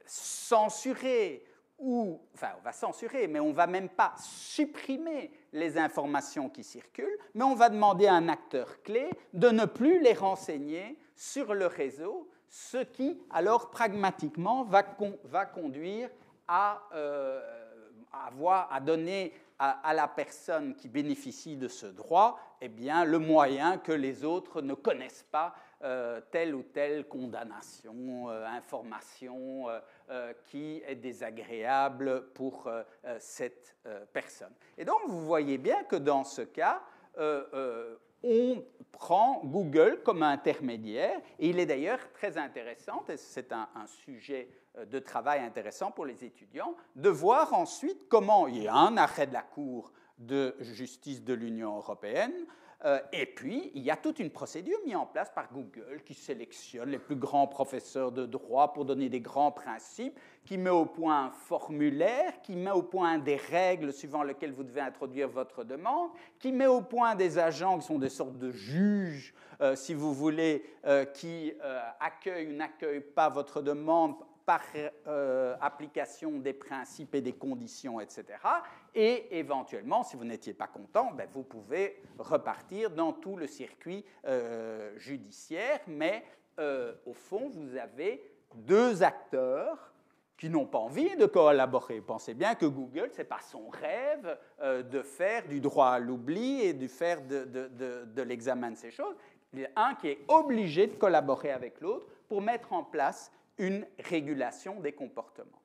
censurer ou, enfin, on va censurer, mais on ne va même pas supprimer les informations qui circulent, mais on va demander à un acteur clé de ne plus les renseigner sur le réseau, ce qui, alors, pragmatiquement, va, con, va conduire à, euh, à, avoir, à donner à, à la personne qui bénéficie de ce droit eh bien, le moyen que les autres ne connaissent pas euh, telle ou telle condamnation, euh, information, euh, Euh, qui est désagréable pour euh, euh, cette euh, personne. Et donc, vous voyez bien que dans ce cas, euh, euh, on prend Google comme intermédiaire, et il est d'ailleurs très intéressant, et c'est un, un sujet de travail intéressant pour les étudiants, de voir ensuite comment il y a un arrêt de la Cour de justice de l'Union européenne, Euh, et puis, il y a toute une procédure mise en place par Google qui sélectionne les plus grands professeurs de droit pour donner des grands principes, qui met au point un formulaire, qui met au point des règles suivant lesquelles vous devez introduire votre demande, qui met au point des agents qui sont des sortes de juges, euh, si vous voulez, euh, qui euh, accueillent ou n'accueillent pas votre demande par euh, application des principes et des conditions, et cetera. Et éventuellement, si vous n'étiez pas content, ben, vous pouvez repartir dans tout le circuit euh, judiciaire, mais euh, au fond, vous avez deux acteurs qui n'ont pas envie de collaborer. Pensez bien que Google, ce n'est pas son rêve euh, de faire du droit à l'oubli et de faire de, de, de, de l'examen de ces choses. Il y a un qui est obligé de collaborer avec l'autre pour mettre en place une régulation des comportements.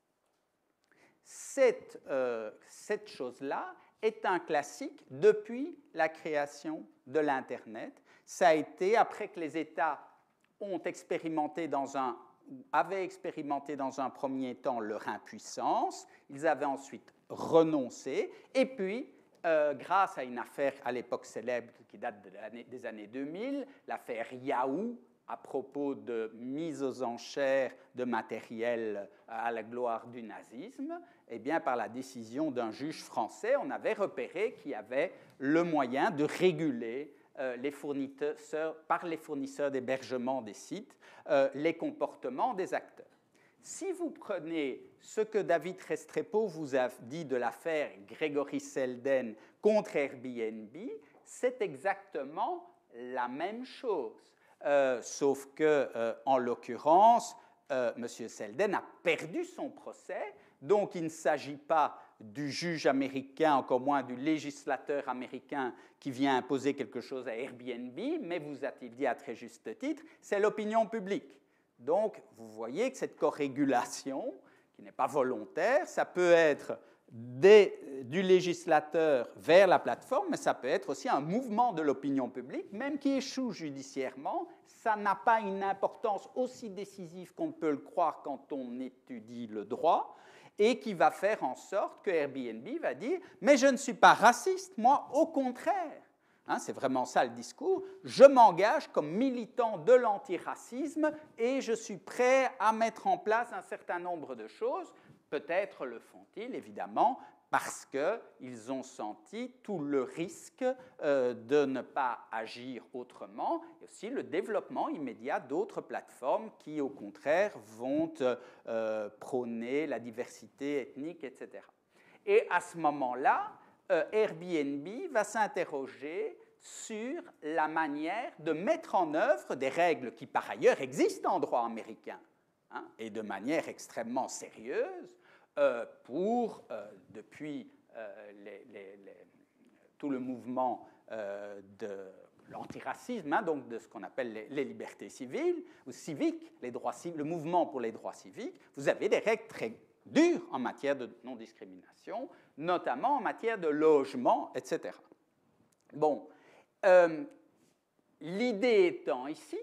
Cette, euh, cette chose-là est un classique depuis la création de l'Internet. Ça a été, après que les États ont expérimenté dans un, avaient expérimenté dans un premier temps leur impuissance, ils avaient ensuite renoncé, et puis, euh, grâce à une affaire à l'époque célèbre qui date de l'année, des années deux mille, l'affaire Yahoo, à propos de mise aux enchères de matériel à la gloire du nazisme, eh bien, par la décision d'un juge français, on avait repéré qu'il y avait le moyen de réguler euh, les fournisseurs, par les fournisseurs d'hébergement des sites euh, les comportements des acteurs. Si vous prenez ce que David Restrepo vous a dit de l'affaire Gregory Selden contre Airbnb, c'est exactement la même chose. euh, sauf que, euh, en l'occurrence, euh, M. Selden a perdu son procès, donc il ne s'agit pas du juge américain, encore moins du législateur américain qui vient imposer quelque chose à Airbnb, mais vous a-t-il dit à très juste titre, c'est l'opinion publique. Donc, vous voyez que cette corrégulation, qui n'est pas volontaire, ça peut être des, du législateur vers la plateforme, mais ça peut être aussi un mouvement de l'opinion publique, même qui échoue judiciairement. Ça n'a pas une importance aussi décisive qu'on peut le croire quand on étudie le droit, et qui va faire en sorte que Airbnb va dire « mais je ne suis pas raciste, moi, au contraire ». Hein, c'est vraiment ça le discours. Je m'engage comme militant de l'antiracisme et je suis prêt à mettre en place un certain nombre de choses. Peut-être le font-ils, évidemment, parce qu'ils ont senti tout le risque euh, de ne pas agir autrement, et aussi le développement immédiat d'autres plateformes qui, au contraire, vont euh, prôner la diversité ethnique, et cetera. Et à ce moment-là, euh, Airbnb va s'interroger sur la manière de mettre en œuvre des règles qui, par ailleurs, existent en droit américain, hein, et de manière extrêmement sérieuse, Euh, pour, euh, depuis euh, les, les, les, tout le mouvement euh, de l'antiracisme, hein, donc de ce qu'on appelle les, les libertés civiles ou civiques, les droits, le mouvement pour les droits civiques, vous avez des règles très dures en matière de non-discrimination, notamment en matière de logement, et cetera. Bon, euh, l'idée étant ici,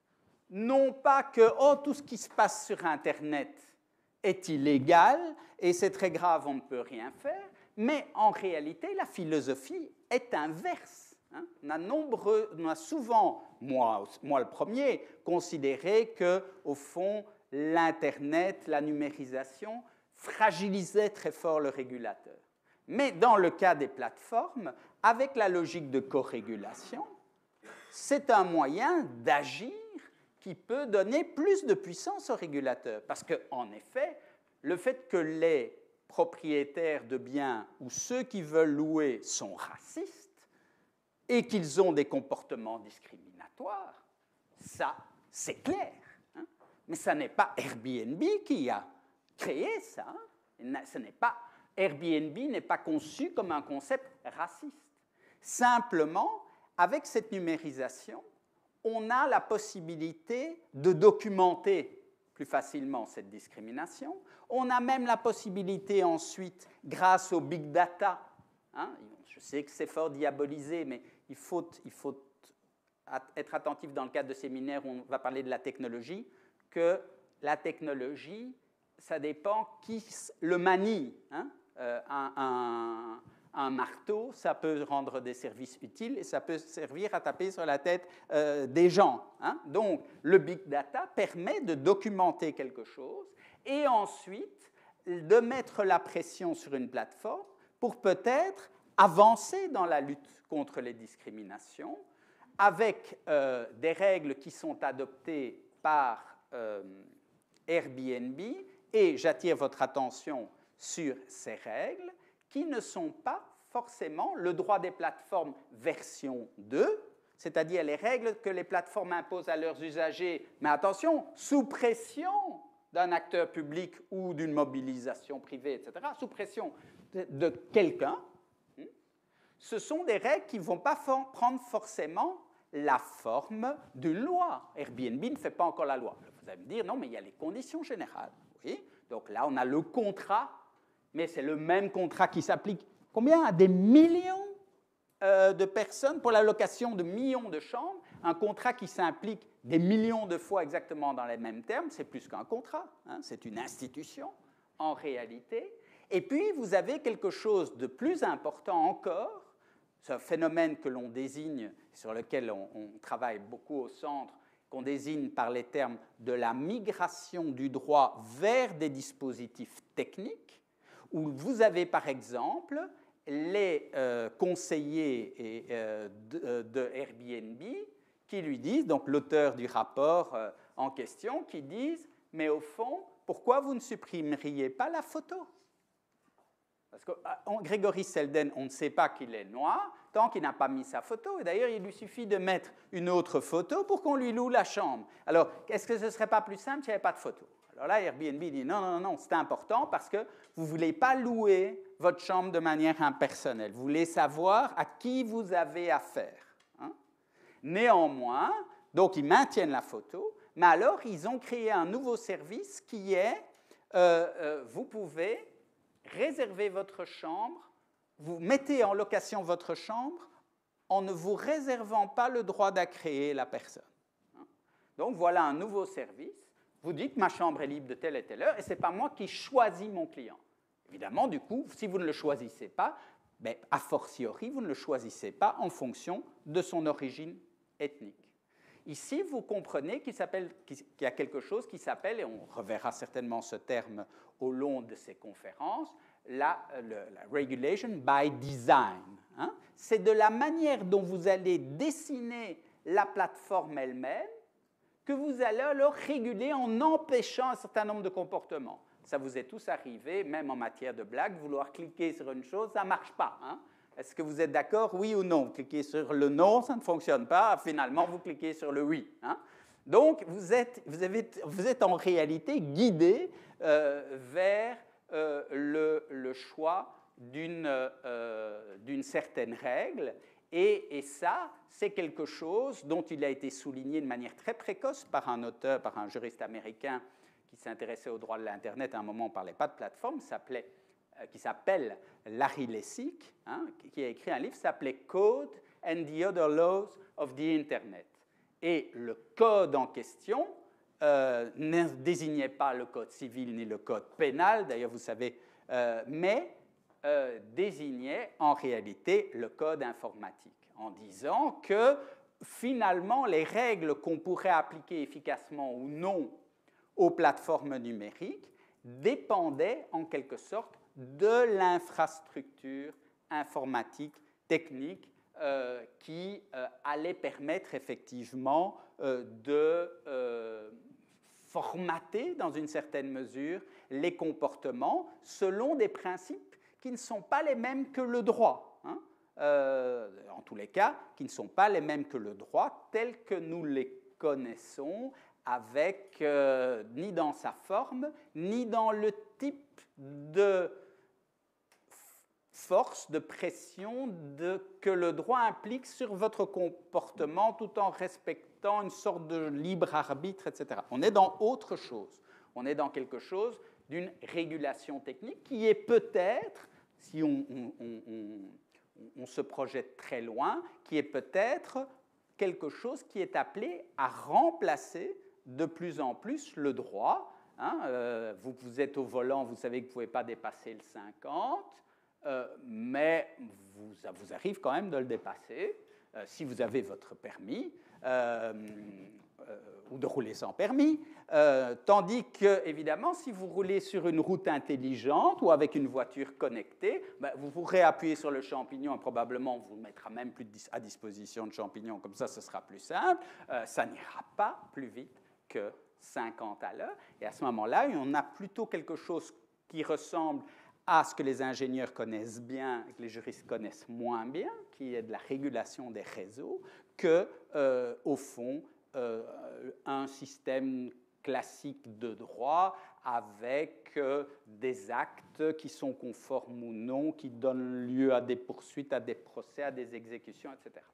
non pas que oh, tout ce qui se passe sur Internet est illégal et c'est très grave, on ne peut rien faire, mais en réalité, la philosophie est inverse. Hein. On a, nombreux, on a souvent, moi, moi le premier, considéré qu'au fond, l'Internet, la numérisation, fragilisait très fort le régulateur. Mais dans le cas des plateformes, avec la logique de corrégulation, c'est un moyen d'agir qui peut donner plus de puissance au régulateur. Parce qu'en effet, le fait que les propriétaires de biens ou ceux qui veulent louer sont racistes et qu'ils ont des comportements discriminatoires, ça, c'est clair. Hein? Mais ce n'est pas Airbnb qui a créé ça. Hein? Ce n'est pas, Airbnb n'est pas conçu comme un concept raciste. Simplement, avec cette numérisation, on a la possibilité de documenter plus facilement cette discrimination. On a même la possibilité ensuite, grâce au big data, hein, je sais que c'est fort diabolisé, mais il faut, il faut être attentif dans le cadre de séminaires où on va parler de la technologie, que la technologie, ça dépend qui le manie. Hein, euh, un, un, un marteau, ça peut rendre des services utiles et ça peut servir à taper sur la tête euh, des gens. Hein. Donc, le big data permet de documenter quelque chose et ensuite de mettre la pression sur une plateforme pour peut-être avancer dans la lutte contre les discriminations avec euh, des règles qui sont adoptées par euh, Airbnb, et j'attire votre attention sur ces règles qui ne sont pas forcément le droit des plateformes version deux, c'est-à-dire les règles que les plateformes imposent à leurs usagers, mais attention, sous pression d'un acteur public ou d'une mobilisation privée, et cetera, sous pression de, de quelqu'un. Ce sont des règles qui ne vont pas for- prendre forcément la forme d'une loi. Airbnb ne fait pas encore la loi. Vous allez me dire, non, mais il y a les conditions générales. Oui. Donc là, on a le contrat, mais c'est le même contrat qui s'applique combien à des millions euh, de personnes pour la location de millions de chambres. Un contrat qui s'implique des millions de fois exactement dans les mêmes termes, c'est plus qu'un contrat, hein, c'est une institution en réalité. Et puis, vous avez quelque chose de plus important encore, c'est un phénomène que l'on désigne, sur lequel on, on travaille beaucoup au centre, qu'on désigne par les termes de la migration du droit vers des dispositifs techniques, où vous avez par exemple les euh, conseillers et, euh, de, de Airbnb qui lui disent, donc l'auteur du rapport euh, en question, qui disent, mais au fond, pourquoi vous ne supprimeriez pas la photo? Parce que on, Gregory Selden, on ne sait pas qu'il est noir tant qu'il n'a pas mis sa photo. Et d'ailleurs, il lui suffit de mettre une autre photo pour qu'on lui loue la chambre. Alors, est-ce que ce ne serait pas plus simple s'il n'y avait pas de photo? Alors là, Airbnb dit non, non, non, c'est important parce que vous ne voulez pas louer votre chambre de manière impersonnelle. Vous voulez savoir à qui vous avez affaire. Hein? Néanmoins, donc ils maintiennent la photo, mais alors ils ont créé un nouveau service qui est, euh, euh, vous pouvez réserver votre chambre, vous mettez en location votre chambre en ne vous réservant pas le droit d'accréer la personne. Donc voilà un nouveau service. Vous dites ma chambre est libre de telle et telle heure et ce n'est pas moi qui choisis mon client. Évidemment, du coup, si vous ne le choisissez pas, ben, a fortiori, vous ne le choisissez pas en fonction de son origine ethnique. Ici, vous comprenez qu'il, qu'il y a quelque chose qui s'appelle, et on reverra certainement ce terme au long de ces conférences, la, le, la regulation by design. Hein? C'est de la manière dont vous allez dessiner la plateforme elle-même que vous allez alors réguler en empêchant un certain nombre de comportements. Ça vous est tous arrivé, même en matière de blague, vouloir cliquer sur une chose, ça ne marche pas. Hein? Est-ce que vous êtes d'accord, oui ou non? Vous cliquez sur le non, ça ne fonctionne pas, finalement vous cliquez sur le oui. Hein? Donc vous êtes, vous, avez, vous êtes en réalité guidé euh, vers euh, le, le choix d'une euh, d'une certaine règle. Et, et ça, c'est quelque chose dont il a été souligné de manière très précoce par un auteur, par un juriste américain qui s'intéressait au droit de l'Internet. À un moment, on ne parlait pas de plateforme, s'appelait, euh, qui s'appelle Larry Lessig, hein, qui a écrit un livre qui s'appelait Code and the Other Laws of the Internet. Et le code en question euh, ne désignait pas le code civil ni le code pénal, d'ailleurs, vous savez, euh, mais Euh, désignait en réalité le code informatique, en disant que finalement les règles qu'on pourrait appliquer efficacement ou non aux plateformes numériques dépendaient en quelque sorte de l'infrastructure informatique, technique, euh, qui euh, allait permettre effectivement euh, de euh, formater dans une certaine mesure les comportements selon des principes qui ne sont pas les mêmes que le droit, hein, euh, en tous les cas, qui ne sont pas les mêmes que le droit tels que nous les connaissons, avec euh, ni dans sa forme, ni dans le type de force, de pression de, que le droit implique sur votre comportement, tout en respectant une sorte de libre arbitre, et cetera. On est dans autre chose. On est dans quelque chose d'une régulation technique qui est peut-être, si on, on, on, on, on se projette très loin, qui est peut-être quelque chose qui est appelé à remplacer de plus en plus le droit. Hein, euh, vous, vous êtes au volant, vous savez que vous ne pouvez pas dépasser le cinquante, euh, mais vous, ça vous arrive quand même de le dépasser, euh, si vous avez votre permis. Euh, Euh, ou de rouler sans permis, euh, tandis que, évidemment, si vous roulez sur une route intelligente ou avec une voiture connectée, ben, vous pourrez appuyer sur le champignon et probablement on vous mettra même plus à disposition de champignons, comme ça ce sera plus simple, euh, ça n'ira pas plus vite que cinquante à l'heure, et à ce moment-là, on a plutôt quelque chose qui ressemble à ce que les ingénieurs connaissent bien et que les juristes connaissent moins bien, qui est de la régulation des réseaux, que, euh, au fond, Euh, un système classique de droit avec euh, des actes qui sont conformes ou non, qui donnent lieu à des poursuites, à des procès, à des exécutions, et cetera.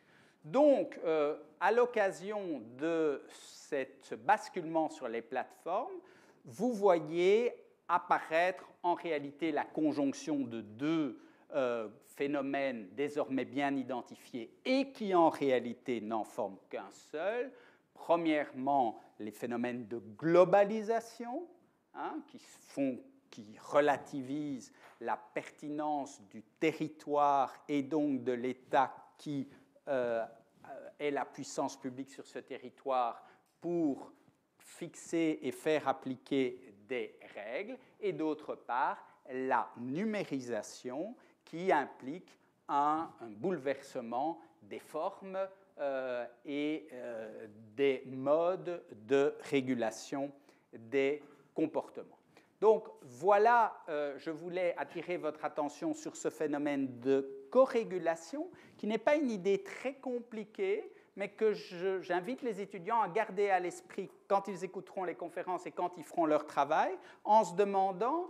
Donc, euh, à l'occasion de cette, ce basculement sur les plateformes, vous voyez apparaître en réalité la conjonction de deux euh, phénomènes désormais bien identifiés et qui en réalité n'en forment qu'un seul. Premièrement, les phénomènes de globalisation, hein, qui, font, qui relativisent la pertinence du territoire et donc de l'État qui euh, est la puissance publique sur ce territoire pour fixer et faire appliquer des règles, et d'autre part, la numérisation qui implique un, un bouleversement des formes euh, et euh, des modes de régulation des comportements. Donc, voilà, euh, je voulais attirer votre attention sur ce phénomène de corrégulation, qui n'est pas une idée très compliquée, mais que je, j'invite les étudiants à garder à l'esprit quand ils écouteront les conférences et quand ils feront leur travail, en se demandant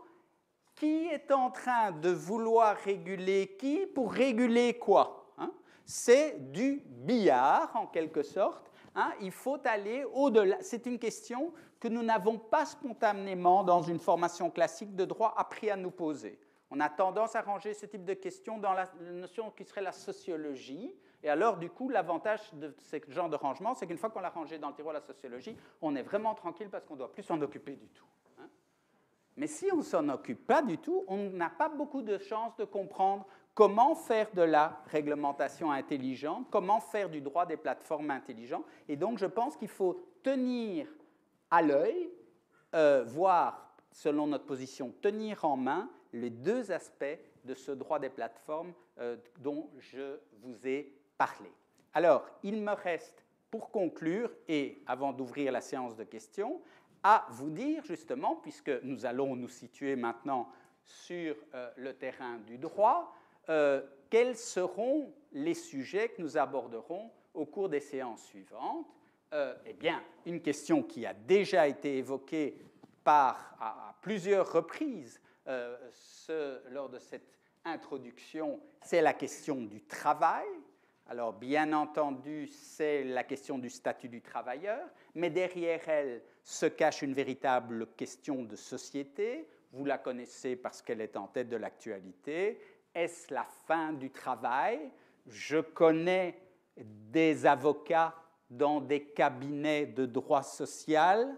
qui est en train de vouloir réguler qui pour réguler quoi, hein? C'est du billard, en quelque sorte. Hein? Il faut aller au-delà. C'est une question que nous n'avons pas spontanément, dans une formation classique de droit, appris à nous poser. On a tendance à ranger ce type de questions dans la notion qui serait la sociologie. Et alors, du coup, l'avantage de ce genre de rangement, c'est qu'une fois qu'on l'a rangé dans le tiroir de la sociologie, on est vraiment tranquille parce qu'on ne doit plus s'en occuper du tout. Hein? Mais si on ne s'en occupe pas du tout, on n'a pas beaucoup de chances de comprendre comment faire de la réglementation intelligente, comment faire du droit des plateformes intelligent. Et donc, je pense qu'il faut tenir à l'œil, euh, voire, selon notre position, tenir en main les deux aspects de ce droit des plateformes euh, dont je vous ai parlé. Alors, il me reste, pour conclure, et avant d'ouvrir la séance de questions, à vous dire, justement, puisque nous allons nous situer maintenant sur euh, le terrain du droit, euh, quels seront les sujets que nous aborderons au cours des séances suivantes. Euh, eh bien, une question qui a déjà été évoquée par, à, à plusieurs reprises euh, ce, lors de cette introduction, c'est la question du travail. Alors, bien entendu, c'est la question du statut du travailleur, mais derrière elle se cache une véritable question de société. Vous la connaissez parce qu'elle est en tête de l'actualité. Est-ce la fin du travail? Je connais des avocats dans des cabinets de droit social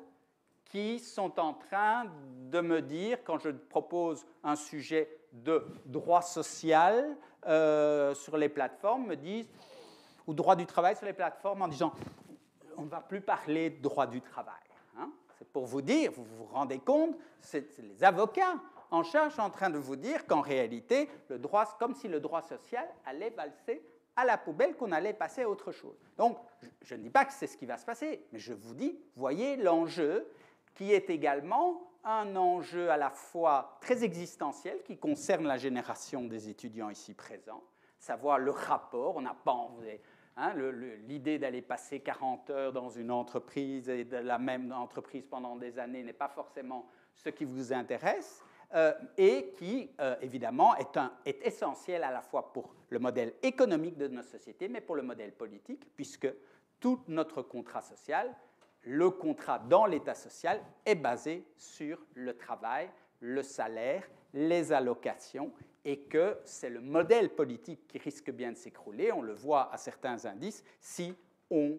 qui sont en train de me dire, quand je propose un sujet de droit social euh, sur les plateformes, me disent, ou droit du travail sur les plateformes, en disant, on ne va plus parler de droit du travail. Hein? C'est pour vous dire, vous vous rendez compte, c'est, c'est les avocats en charge en train de vous dire qu'en réalité, le droit, comme si le droit social allait valser à la poubelle, qu'on allait passer à autre chose. Donc, je ne dis pas que c'est ce qui va se passer, mais je vous dis, voyez l'enjeu qui est également un enjeu à la fois très existentiel qui concerne la génération des étudiants ici présents, savoir le rapport, on n'a pas envie, hein, le, le, l'idée d'aller passer quarante heures dans une entreprise et de la même entreprise pendant des années n'est pas forcément ce qui vous intéresse, euh, et qui, euh, évidemment, est, un, est essentiel à la fois pour le modèle économique de notre société, mais pour le modèle politique, puisque tout notre contrat social, le contrat dans l'État social, est basé sur le travail, le salaire, les allocations, et que c'est le modèle politique qui risque bien de s'écrouler, on le voit à certains indices, si on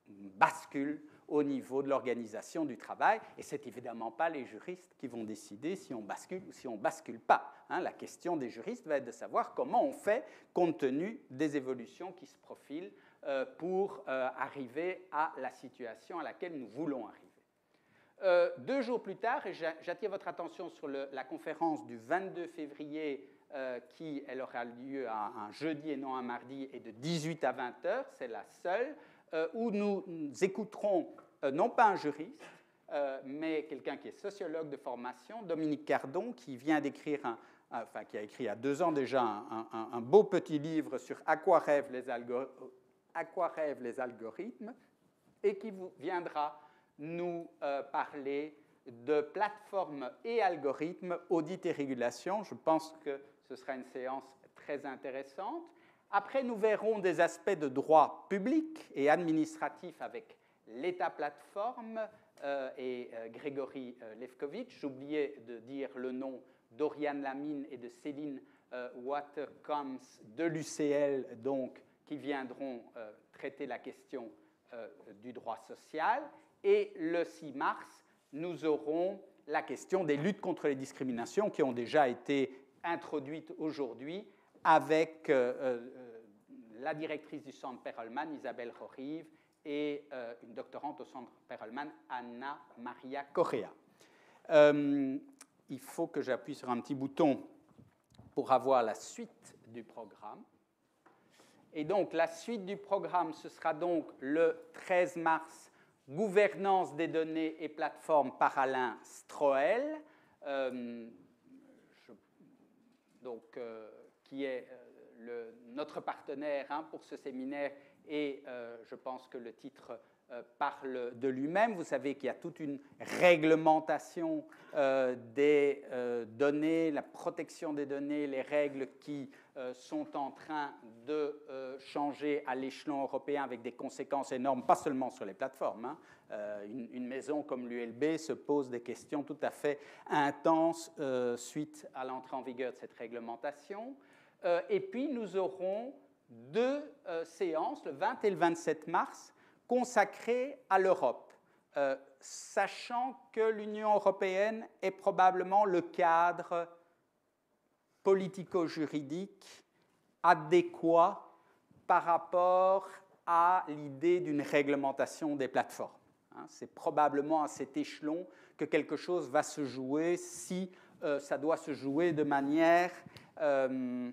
bascule au niveau de l'organisation du travail, et ce n'est évidemment pas les juristes qui vont décider si on bascule ou si on ne bascule pas. Hein, la question des juristes va être de savoir comment on fait compte tenu des évolutions qui se profilent euh, pour euh, arriver à la situation à laquelle nous voulons arriver. Euh, deux jours plus tard, et j'attire votre attention sur le, la conférence du vingt-deux février, euh, qui elle aura lieu un, un jeudi et non un mardi, et de dix-huit à vingt heures, c'est la seule, Euh, où nous, nous écouterons euh, non pas un juriste, euh, mais quelqu'un qui est sociologue de formation, Dominique Cardon, qui vient d'écrire, un, un, enfin qui a écrit il y a deux ans déjà un, un, un beau petit livre sur à quoi rêvent les, algor- à quoi rêvent les algorithmes, et qui vous viendra nous euh, parler de plateformes et algorithmes, audit et régulation. Je pense que ce sera une séance très intéressante. Après, nous verrons des aspects de droit public et administratif avec l'État plateforme euh, et euh, Grégory euh, Lefkovitch. J'oubliais de dire le nom d'Oriane Lamine et de Céline euh, Watercombs de l'U C L, donc, qui viendront euh, traiter la question euh, du droit social. Et le six mars, nous aurons la question des luttes contre les discriminations qui ont déjà été introduites aujourd'hui avec euh, euh, la directrice du Centre Perelman, Isabelle Rorive, et euh, une doctorante au Centre Perelman, Anna Maria Correa. Euh, il faut que j'appuie sur un petit bouton pour avoir la suite du programme. Et donc, la suite du programme, ce sera donc le treize mars, gouvernance des données et plateformes par Alain Stroel. euh, je, donc, euh, qui est euh, le, notre partenaire hein, pour ce séminaire, et euh, je pense que le titre euh, parle de lui-même. Vous savez qu'il y a toute une réglementation euh, des euh, données, la protection des données, les règles qui euh, sont en train de euh, changer à l'échelon européen avec des conséquences énormes, pas seulement sur les plateformes. Hein. Euh, une, une maison comme l'U L B se pose des questions tout à fait intenses euh, suite à l'entrée en vigueur de cette réglementation. Euh, et puis, nous aurons deux euh, séances, le vingt et le vingt-sept mars, consacrées à l'Europe, euh, sachant que l'Union européenne est probablement le cadre politico-juridique adéquat par rapport à l'idée d'une réglementation des plateformes. Hein, c'est probablement à cet échelon que quelque chose va se jouer si euh, ça doit se jouer de manière euh,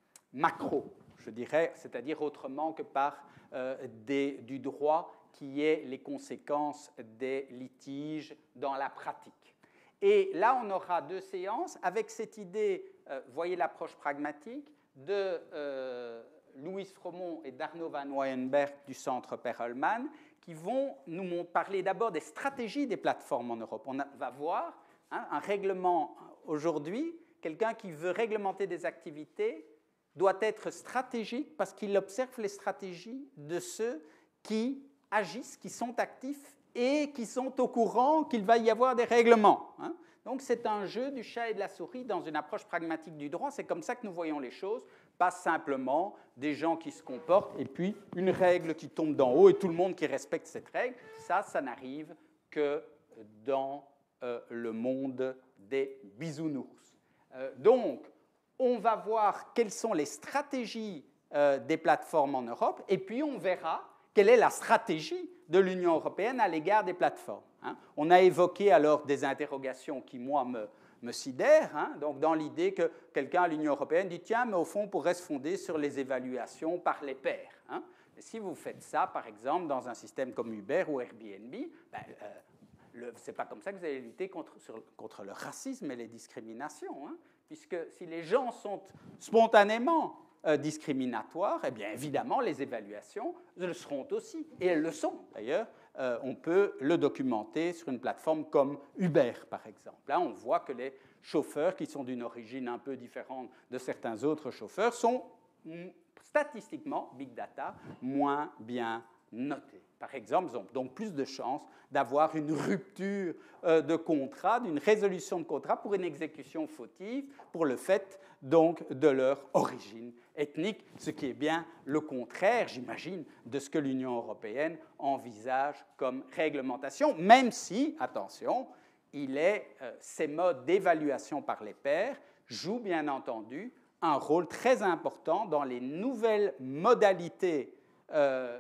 macro, je dirais, c'est-à-dire autrement que par euh, des, du droit qui est les conséquences des litiges dans la pratique. Et là, on aura deux séances avec cette idée, euh, voyez l'approche pragmatique, de euh, Louis Fromont et d'Arnaud Van Weyenberg du Centre Perelman, qui vont nous parler d'abord des stratégies des plateformes en Europe. On a, va voir hein, un règlement aujourd'hui, quelqu'un qui veut réglementer des activités doit être stratégique parce qu'il observe les stratégies de ceux qui agissent, qui sont actifs et qui sont au courant qu'il va y avoir des règlements. Hein. Donc c'est un jeu du chat et de la souris dans une approche pragmatique du droit. C'est comme ça que nous voyons les choses, pas simplement des gens qui se comportent et puis une règle qui tombe d'en haut et tout le monde qui respecte cette règle. Ça, ça n'arrive que dans euh, le monde des bisounours. Euh, donc, on va voir quelles sont les stratégies euh, des plateformes en Europe et puis on verra quelle est la stratégie de l'Union européenne à l'égard des plateformes. Hein. On a évoqué alors des interrogations qui, moi, me, me sidèrent, hein, donc dans l'idée que quelqu'un à l'Union européenne dit « tiens, mais au fond, on pourrait se fonder sur les évaluations par les pairs. Hein. » Et si vous faites ça, par exemple, dans un système comme Uber ou Airbnb, ben, euh, ce n'est pas comme ça que vous allez lutter contre, sur, contre le racisme et les discriminations, hein, puisque si les gens sont spontanément euh, discriminatoires, eh bien évidemment les évaluations le seront aussi, et elles le sont d'ailleurs. Euh, on peut le documenter sur une plateforme comme Uber, par exemple. Là, on voit que les chauffeurs, qui sont d'une origine un peu différente de certains autres chauffeurs, sont statistiquement, big data, moins bien notés. Par exemple, ils ont donc plus de chances d'avoir une rupture euh, de contrat, d'une résolution de contrat pour une exécution fautive, pour le fait donc de leur origine ethnique, ce qui est bien le contraire, j'imagine, de ce que l'Union européenne envisage comme réglementation, même si, attention, il est, euh, ces modes d'évaluation par les pairs jouent bien entendu un rôle très important dans les nouvelles modalités euh,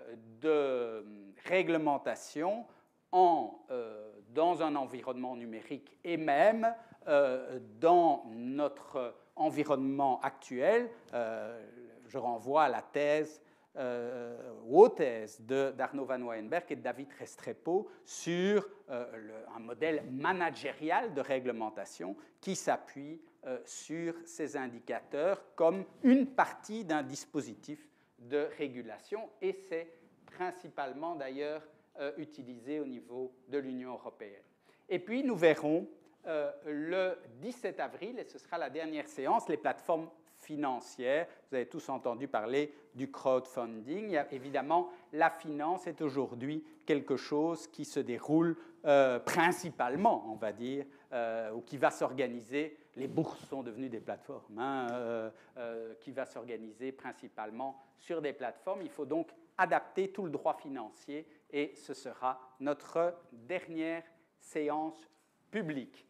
de réglementation en, euh, dans un environnement numérique et même euh, dans notre environnement actuel. Euh, je renvoie à la thèse euh, ou aux thèses d'Arnaud Van Weyenberg et de David Restrepo sur euh, le, un modèle managérial de réglementation qui s'appuie euh, sur ces indicateurs comme une partie d'un dispositif de régulation, et c'est principalement d'ailleurs euh, utilisé au niveau de l'Union européenne. Et puis nous verrons euh, le dix-sept avril, et ce sera la dernière séance, les plateformes financières. Vous avez tous entendu parler du crowdfunding. Il y a, évidemment, la finance est aujourd'hui quelque chose qui se déroule euh, principalement, on va dire, euh, ou qui va s'organiser. Les bourses sont devenues des plateformes, hein, euh, euh, qui va s'organiser principalement sur des plateformes. Il faut donc adapter tout le droit financier et ce sera notre dernière séance publique.